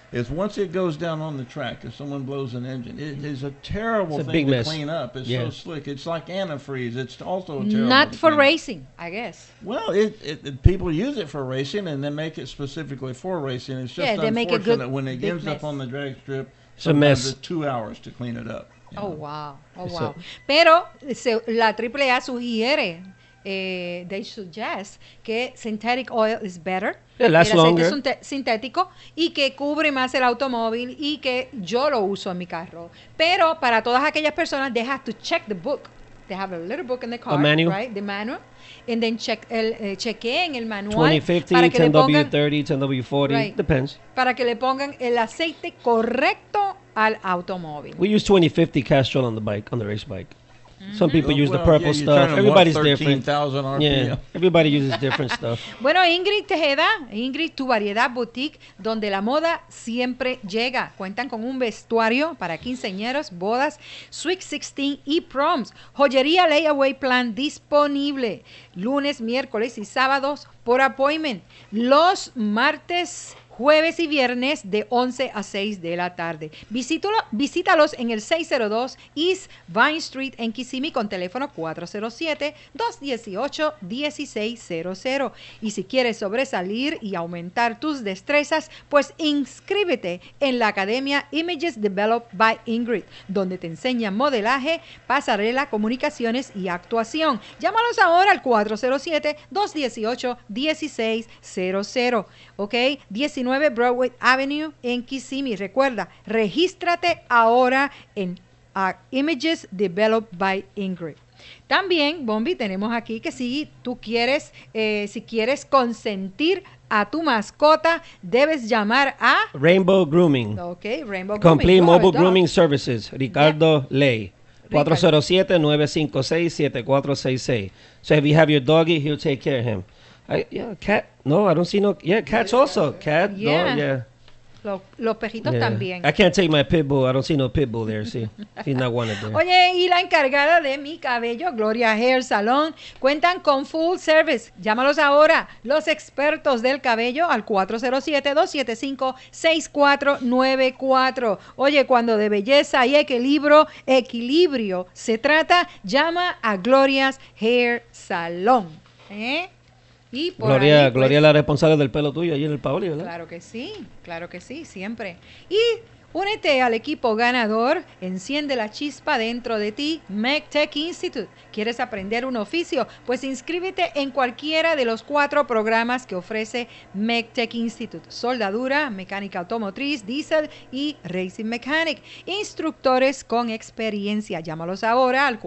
is once it goes down on the track, if someone blows an engine, it is a terrible It's a thing big to mess. clean up. It's Yeah. so slick. It's like antifreeze. It's also a terrible Not to for clean up. racing, I guess. Well, people use it for racing and then make it specifically for racing. It's just Yeah, they make a unfortunate good when it big ends mess. up on the drag strip. It's a mess. Sometimes it's 2 hours to clean it up. Oh, wow. Oh, It's wow. Pero la AAA sugiere, they suggest que synthetic oil is better. It lasts el aceite longer. sintético y que cubre más el automóvil y que yo lo uso en mi carro. Pero para todas aquellas personas, they have to check the book. They have a little book in the car, manual. right? The manual. And then chequeen el manual 2050, para que le pongan 10W30, 10W40, Right. depends. para que le pongan el aceite correcto al automóvil. We use 2050 Castrol on the bike, on the race bike. Some people use the Well, purple yeah, you're stuff. turning, what, Everybody's different. 13,000 RPM? Yeah, everybody uses different stuff. Bueno, Ingrid Tejeda, Ingrid, tu variedad boutique, donde la moda siempre llega. Cuentan con un vestuario para quinceañeros, bodas, Sweet 16 y proms. Joyería layaway plan disponible. Lunes, miércoles y sábados por appointment. Los martes, jueves y viernes de 11 a 6 de la tarde. Visítalos en el 602 East Vine Street en Kissimmee con teléfono 407-218-1600. Y si quieres sobresalir y aumentar tus destrezas, pues inscríbete en la Academia Images Developed by Ingrid, donde te enseñan modelaje, pasarela, comunicaciones y actuación. Llámalos ahora al 407-218-1600. ¿Ok? 19 Broadway Avenue en Kissimmee. Recuerda, regístrate ahora en Images Developed by Ingrid. También, Bombi, tenemos aquí que si tú quieres, si quieres consentir a tu mascota, debes llamar a Rainbow Grooming. Ok, Rainbow Complete Grooming. Mobile Dog. Grooming Services. Ricardo Ley. 407-956-7466. So if you have your doggy, he'll take care of him. Cat. No, I don't see no. Yeah, cats also. Cat, Yeah. dog, yeah. Los perritos Yeah. también. I can't take my pit bull. I don't see no pit bull there. See, he's not wanted there. Oye, y la encargada de mi cabello, Gloria Hair Salon, cuentan con full service. Llámalos ahora, los expertos del cabello, al 407-275-6494. Oye, cuando de belleza y equilibrio se trata, llama a Gloria's Hair Salon. Y por Gloria, ahí, pues, Gloria es la responsable del pelo tuyo allí en el Paoli, ¿verdad? claro que sí, siempre. Y únete al equipo ganador, enciende la chispa dentro de ti, MedTech Institute. ¿Quieres aprender un oficio? Pues inscríbete en cualquiera de los 4 programas que ofrece MedTech Institute. Soldadura, mecánica automotriz, diésel y Racing Mechanic. Instructores con experiencia. Llámalos ahora al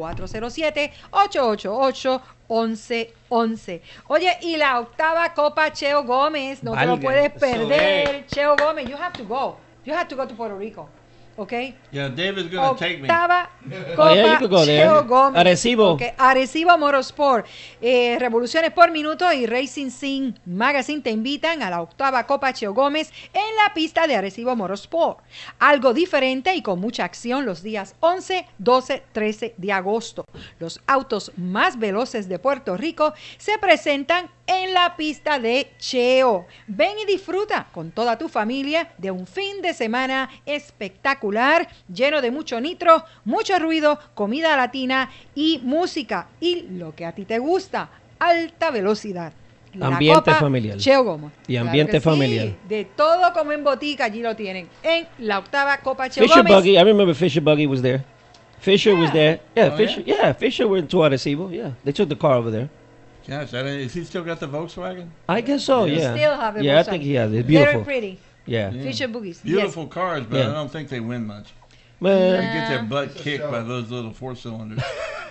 407-888-1111. Oye, y la octava Copa Cheo Gómez, no te lo Valga, puedes eso perder. es. Cheo Gómez, you have to go. You have to go to Puerto Rico. Okay? Yeah, David's going to take me. Octava Copa Oh, yeah, you could go there. Cheo Gómez. Arecibo. Okay, Arecibo Motorsport. Revoluciones por minuto y Racing Scene Magazine te invitan a la octava Copa Cheo Gómez en la pista de Arecibo Motorsport. Algo diferente y con mucha acción los días 11, 12, 13 de agosto. Los autos más veloces de Puerto Rico se presentan en la pista de Cheo. Ven y disfruta con toda tu familia de un fin de semana espectacular, lleno de mucho nitro, mucho ruido, comida latina y música. Y lo que a ti te gusta, alta velocidad. La Ambiente Copa familiar. Cheo Gómez. Y ambiente que sí, familiar. de todo como en botica, allí lo tienen. En la octava Copa Cheo Fisher Gómez. Buggy, I remember Fisher Buggy was there. Fisher was there. Yeah, Oh, Fisher. Yeah, Fisher went to Arecibo. Yeah, they took the car over there. Gosh, is he still got the Volkswagen? I guess so. They Yeah. still have it. Yeah, I think he has. It's beautiful. Very pretty. Yeah. Fisher Boogies. Beautiful cars, but Yeah. I don't think they win much. Man. They get their butt kicked by those little 4-cylinders.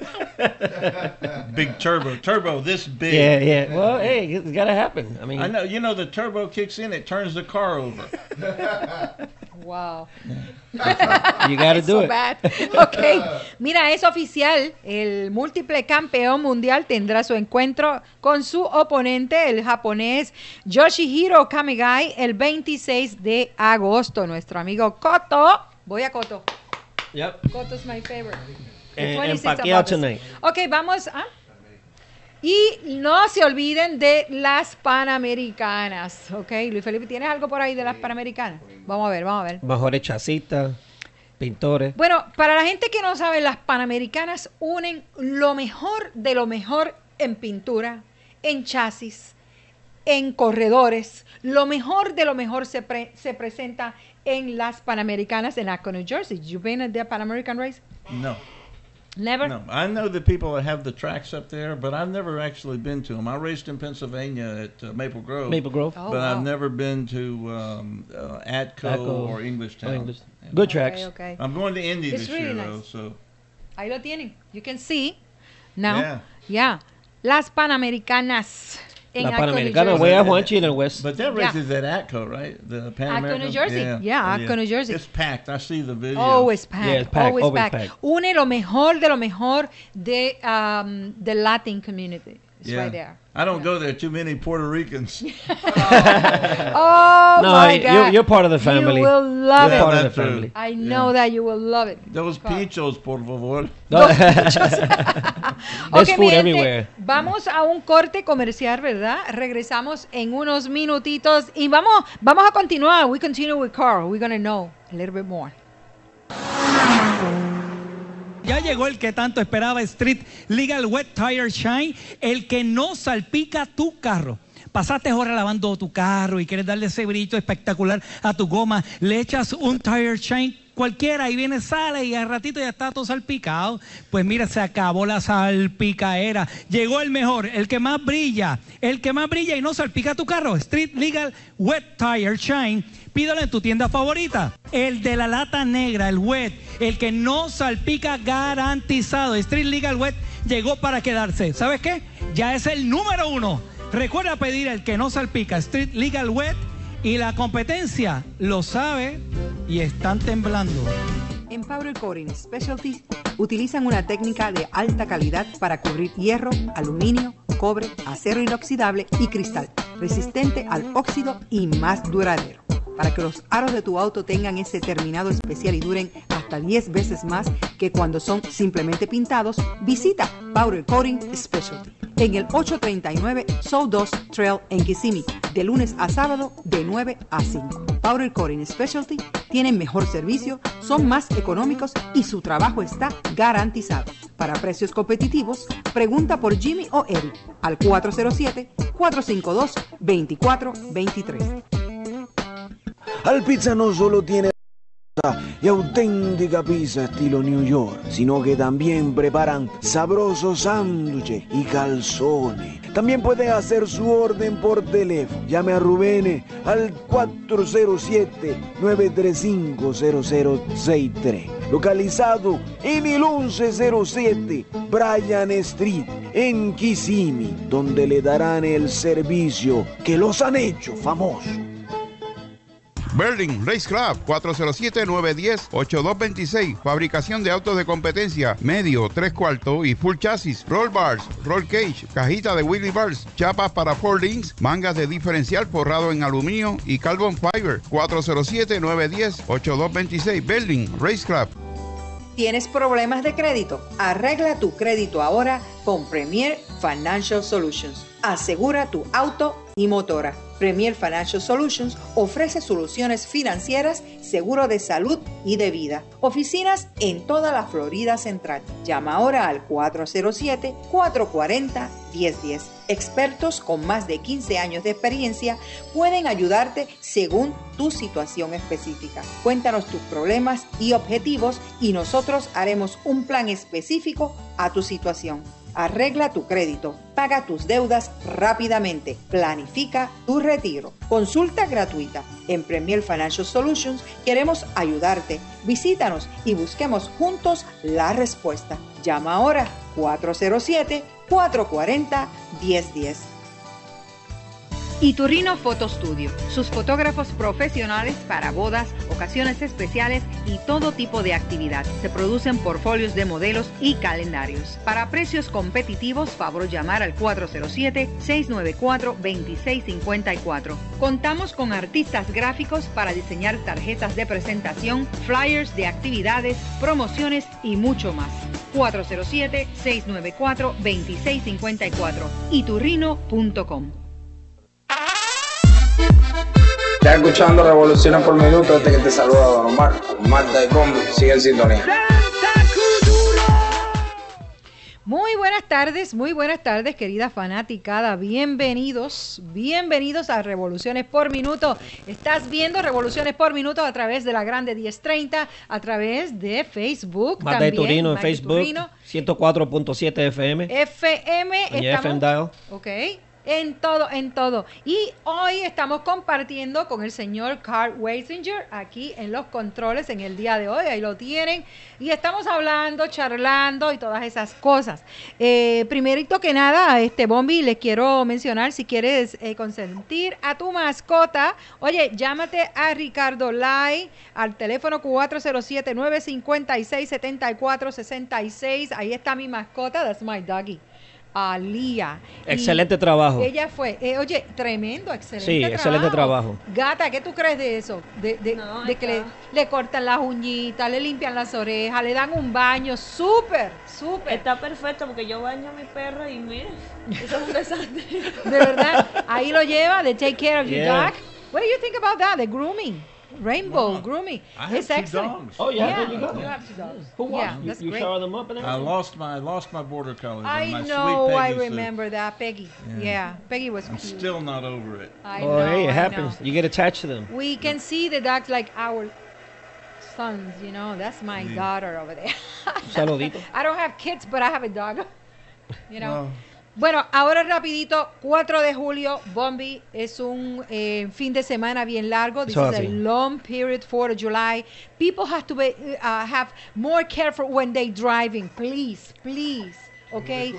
Big turbo this big. Yeah. Well, hey, it's gotta happen. I mean, I know. You know, the turbo kicks in, it turns the car over. Wow. You gotta do So it. bad. Ok, mira, es oficial. El múltiple campeón mundial tendrá su encuentro con su oponente, el japonés Yoshihiro Kamegai, el 26 de agosto. Nuestro amigo Koto. Voy a Koto. Yep. Koto's my favorite. The And 26th of Pacquiao August. tonight. Ok, vamos a... Y no se olviden de las Panamericanas, ¿ok? Luis Felipe, ¿tienes algo por ahí de las Panamericanas? Vamos a ver, vamos a ver. Mejores chasistas, pintores. Bueno, para la gente que no sabe, las Panamericanas unen lo mejor de lo mejor en pintura, en chasis, en corredores. Lo mejor de lo mejor se presenta en las Panamericanas en Acton, New Jersey. You been at the Pan American race? No. Never? No. I know the people that have the tracks up there, but I've never actually been to them. I raced in Pennsylvania at Maple Grove. Maple Grove. Oh, but wow. I've never been to Atco or Englishtown. English. Good tracks. Okay. I'm going to Indy It's this really year, nice. though, so... Ahí lo tienen. You can see now. Yeah. Yeah. Las Panamericanas. En La Acton, New Panamericana, Jersey. way a Juanchi in the West. But that race Yeah. is at Atco, right? The Pan Acton, New American? Jersey. Yeah, Acton, New Jersey. It's packed. I see the video. Always packed. Yeah, it's packed, Always always packed. packed. Une lo mejor de the Latin community. It's Yeah. right there. I don't go there. Too many Puerto Ricans. Oh No, my God. you're part of the family. You will love You're it. part of the That's true. family. I know that you will love it. Those pinchos, por favor. There's Ok, mi food gente, everywhere. vamos a un corte comercial, ¿verdad? Regresamos en unos minutitos y vamos a continuar. We continue with Carl. We're going to know a little bit more. Ya llegó el que tanto esperaba, Street Legal Wet Tire Shine, el que no salpica tu carro. Pasaste horas lavando tu carro y quieres darle ese brillo espectacular a tu goma, le echas un Tire Shine cualquiera y viene, sale y al ratito ya está todo salpicado. Pues mira, se acabó la salpicaera. Llegó el mejor, el que más brilla y no salpica tu carro. Street Legal Wet Tire Shine. Pídalo en tu tienda favorita. El de la lata negra, el wet, el que no salpica, garantizado. Street Legal Wet llegó para quedarse. ¿Sabes qué? Ya es el número 1. Recuerda pedir el que no salpica, Street Legal Wet, y la competencia lo sabe y están temblando. En Powder Coating Specialty utilizan una técnica de alta calidad para cubrir hierro, aluminio, cobre, acero inoxidable y cristal, resistente al óxido y más duradero. Para que los aros de tu auto tengan ese terminado especial y duren hasta 10 veces más que cuando son simplemente pintados, visita Powder Coating Specialty en el 839 Sawdust Trail en Kissimmee, de lunes a sábado de 9 a 5. Powder Coating Specialty tienen mejor servicio, son más económicos y su trabajo está garantizado. Para precios competitivos, pregunta por Jimmy o Eric al 407-452-2423. Al Pizza no solo tiene y auténtica pizza estilo New York, sino que también preparan sabrosos sándwiches y calzones. También puede hacer su orden por teléfono. Llame a Rubén al 407-935-0063. Localizado en el 1107 Bryan Street, en Kissimmee, donde le darán el servicio que los han hecho famosos. Berlin Race Club, 407-910-8226. Fabricación de autos de competencia, medio, 3/4 y full chasis, roll bars, roll cage, cajita de wheelie bars, chapas para 4Links, mangas de diferencial forrado en aluminio y carbon fiber. 407-910-8226. Berlin Race Club. ¿Tienes problemas de crédito? Arregla tu crédito ahora con Premier Financial Solutions. Asegura tu auto y motora. Premier Financial Solutions ofrece soluciones financieras, seguro de salud y de vida. Oficinas en toda la Florida Central. Llama ahora al 407-440-1010. Expertos con más de 15 años de experiencia pueden ayudarte según tu situación específica. Cuéntanos tus problemas y objetivos y nosotros haremos un plan específico a tu situación. Arregla tu crédito, paga tus deudas rápidamente, planifica tu retiro. Consulta gratuita. En Premier Financial Solutions queremos ayudarte. Visítanos y busquemos juntos la respuesta. Llama ahora 407-440-1010. Iturrino Photo Studio, sus fotógrafos profesionales para bodas, ocasiones especiales y todo tipo de actividad. Se producen portfolios de modelos y calendarios. Para precios competitivos, favor llamar al 407-694-2654. Contamos con artistas gráficos para diseñar tarjetas de presentación, flyers de actividades, promociones y mucho más. 407-694-2654 y turrino.com. Estás escuchando Revoluciones por Minuto, este que te saluda Don Omar. Marta y Combi, sigue en sintonía. Muy buenas tardes, querida fanaticada. Bienvenidos a Revoluciones por Minuto. Estás viendo Revoluciones por Minuto a través de la Grande 1030, a través de Facebook. Marta también, de Turino en Marta de Facebook, Turino. 104.7 FM. FM. En FM dial. Ok. En todo. Y hoy estamos compartiendo con el señor Carl Weisinger aquí en los controles en el día de hoy. Ahí lo tienen. Y estamos hablando, charlando y todas esas cosas. Primerito que nada, Bombi, les quiero mencionar, si quieres consentir a tu mascota, oye, llámate a Ricardo Lai al teléfono 407-956-7466. Ahí está mi mascota, that's my doggy. Alía. Excelente trabajo. Ella fue, oye, tremendo, excelente Sí, trabajo. excelente trabajo. Gata, ¿qué tú crees de eso? De que le cortan las uñitas, le limpian las orejas, le dan un baño, súper. Está perfecto porque yo baño a mi perro y mire, eso es un desastre. De verdad, ahí lo lleva, they take care of your Yeah. dog. What do you think about that, the grooming? Rainbow grooming. I have It's two excellent. dogs. Oh, yeah, there you go. You have two dogs. Yeah, That's you great. shower them up and I everything? lost my border collies. I and my know, sweet I Peggy remember that, Peggy. Yeah, Peggy was I'm cute. still not over it. I Oh, hey, know, it I happens. know. You get attached to them. We can see the dogs like our sons, you know. That's my Yeah. daughter over there. Saludito. I don't have kids, but I have a dog. You know. Well, Bueno, ahora rapidito, 4 de julio, Bombi, es un fin de semana bien largo. This Eso is a así. long period, 4th of July. People have to be, have more careful when they driving, please, okay?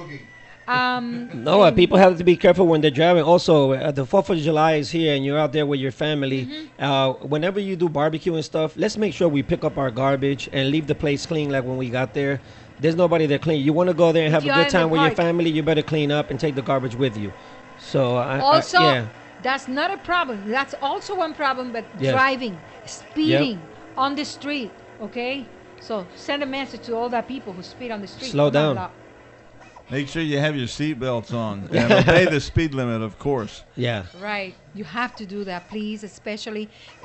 No, people have to be careful when they're driving. Also, the 4th of July is here and you're out there with your family. Whenever you do barbecue and stuff, let's make sure we pick up our garbage and leave the place clean like when we got there. There's nobody there clean. You want to go there and have If a you're good in the time with your park. family, you better clean up and take the garbage with you. So, Also, yeah. that's not a problem. That's also one problem, but Yes. driving, speeding on the street, okay? So send a message to all the people who speed on the street. Slow Come on, down. make sure you have your seatbelts on and obey the speed limit, of course. Yeah. Right, you have to do that, please, especially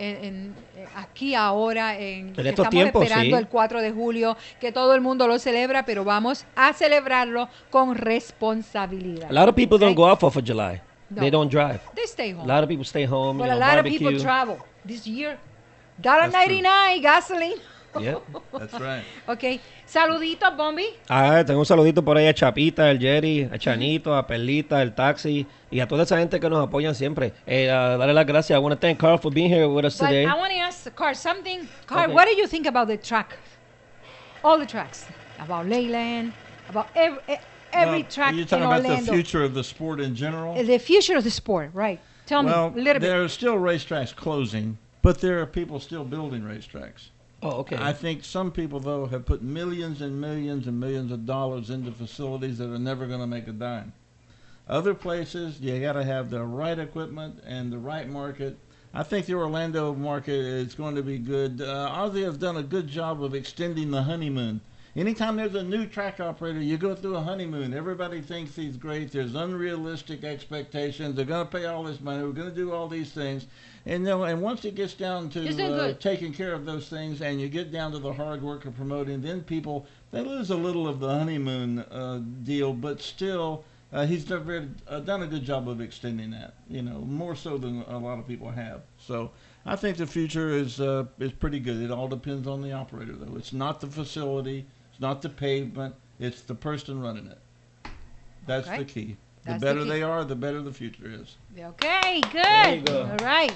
aquí ahora, que estos estamos tiempos, esperando sí. el 4 de julio, que todo el mundo lo celebra, pero vamos a celebrarlo con responsabilidad. A lot of people don't Okay? go out 4th of July. No. They don't drive. They stay A home. lot of people stay home, But you a know, lot barbecue. of people travel this year. $1.99 gasoline. Yep. That's right. Ok, saluditos, Bombi. Tengo un saludito por ahí a Chapita, el Jerry, a Chanito, a Perlita, el Taxi y a toda esa gente que nos apoyan siempre. Darle las gracias. I want to thank Carl for being here with us But today. I want to ask Carl something. Carl, Okay. what do you think about the track? All the tracks. About Leyland, about every track You're in talking about Orlando. the future of the sport in general? The future of the sport, right. Tell Well, me a little bit. there are still racetracks closing, but there are people still building racetracks. Oh, okay. I think some people, though, have put millions and millions and millions of dollars into facilities that are never going to make a dime. Other places, you got to have the right equipment and the right market. I think the Orlando market is going to be good. Ozzy has done a good job of extending the honeymoon. Anytime there's a new track operator, you go through a honeymoon. Everybody thinks he's great. There's unrealistic expectations. They're going to pay all this money. We're going to do all these things. And once it gets down He's doing to good. taking care of those things and you get down to the hard work of promoting, then people, they lose a little of the honeymoon deal, but still, he's done a good job of extending that, more so than a lot of people have. So I think the future is pretty good. It all depends on the operator, though. It's not the facility. It's not the pavement. It's the person running it. That's Okay. the key. That's The the better key. they are, the better the future is. Okay, There you good. go. All right.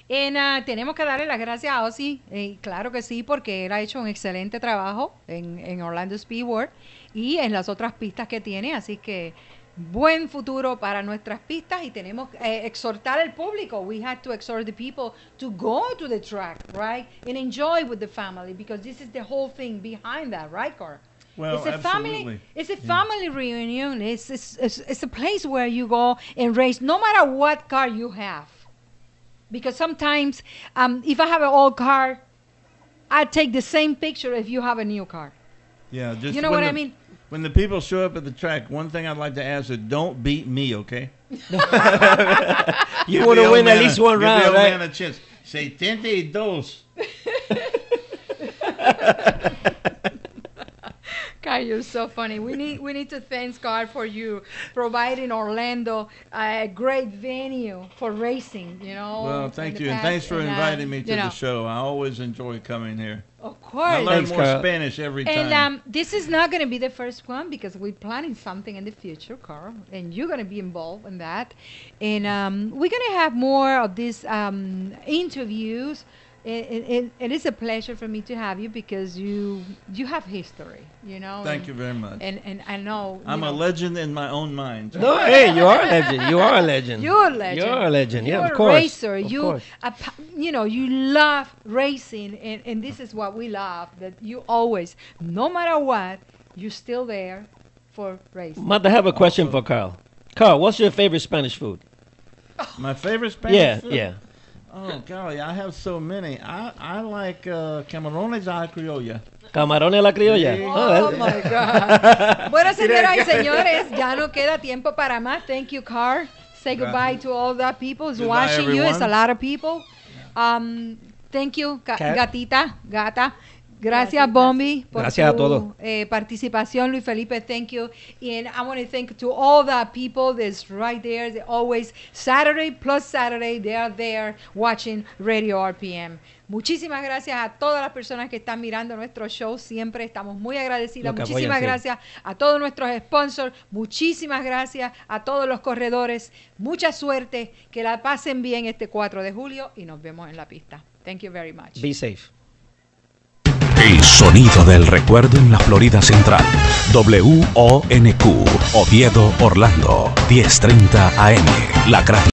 Tenemos que darle las gracias a Ozzy, claro que sí, porque él ha hecho un excelente trabajo en Orlando Speedway y en las otras pistas que tiene, así que buen futuro para nuestras pistas y tenemos que exhortar al público. We have to exhort the people to go to the track, right? And enjoy with the family, because this is the whole thing behind that, right, Carl? Well, It's a absolutely. family. It's a family reunion. It's a place where you go and race, no matter what car you have. Because sometimes, if I have an old car, I take the same picture if you have a new car. Yeah, just You know when what I the- mean? When the people show up at the track, one thing I'd like to ask is, don't beat me, okay? You Give want the to old win at man least a- one give round, the old right? man a chance. 72. Carl, you're so funny. We need to thank God for you providing Orlando a great venue for racing. You know. Well, in thank the you, and past, thanks for inviting me to you know, the show. I always enjoy coming here. Of course. I learn Thanks, more Carl. Spanish every time. And this is not going to be the first one because we're planning something in the future, Carl, and you're going to be involved in that. And we're going to have more of these interviews. It is a pleasure for me to have you because you have history, you know. Thank you very much. And I know I'm a legend in my own mind. No, hey, you are a legend. You are a legend. You're a legend. You're a legend. Yeah, You're of a course. racer. Of You, course. you know, you love racing, and this is what we love. That you always, no matter what, you're still there for racing. Mata, I have a question for Carl. Carl, what's your favorite Spanish food? My favorite Spanish Yeah, food? yeah. Oh, golly, I have so many. I like camarones a la criolla. Camarones a la criolla. Sí. Oh my God. Bueno, señoras y señores, ya no queda tiempo para más. Thank you, Carl. Say goodbye to all the people who's Goodbye, watching you. It's a everyone. lot of people. Thank you, Cat. gata. Gracias, Bombi, por Gracias a tu todos. participación. Luis Felipe, thank you. And I want to thank to all the people that's right there. They always, Saturday plus Saturday, they are there watching Radio RPM. Muchísimas gracias a todas las personas que están mirando nuestro show. Siempre estamos muy agradecidas. Lo que Muchísimas apoyan, sí. gracias a todos nuestros sponsors. Muchísimas gracias a todos los corredores. Mucha suerte. Que la pasen bien este 4 de julio y nos vemos en la pista. Thank you very much. Be safe. El sonido del recuerdo en la Florida Central. WONQ, Oviedo, Orlando, 10:30 AM. La gran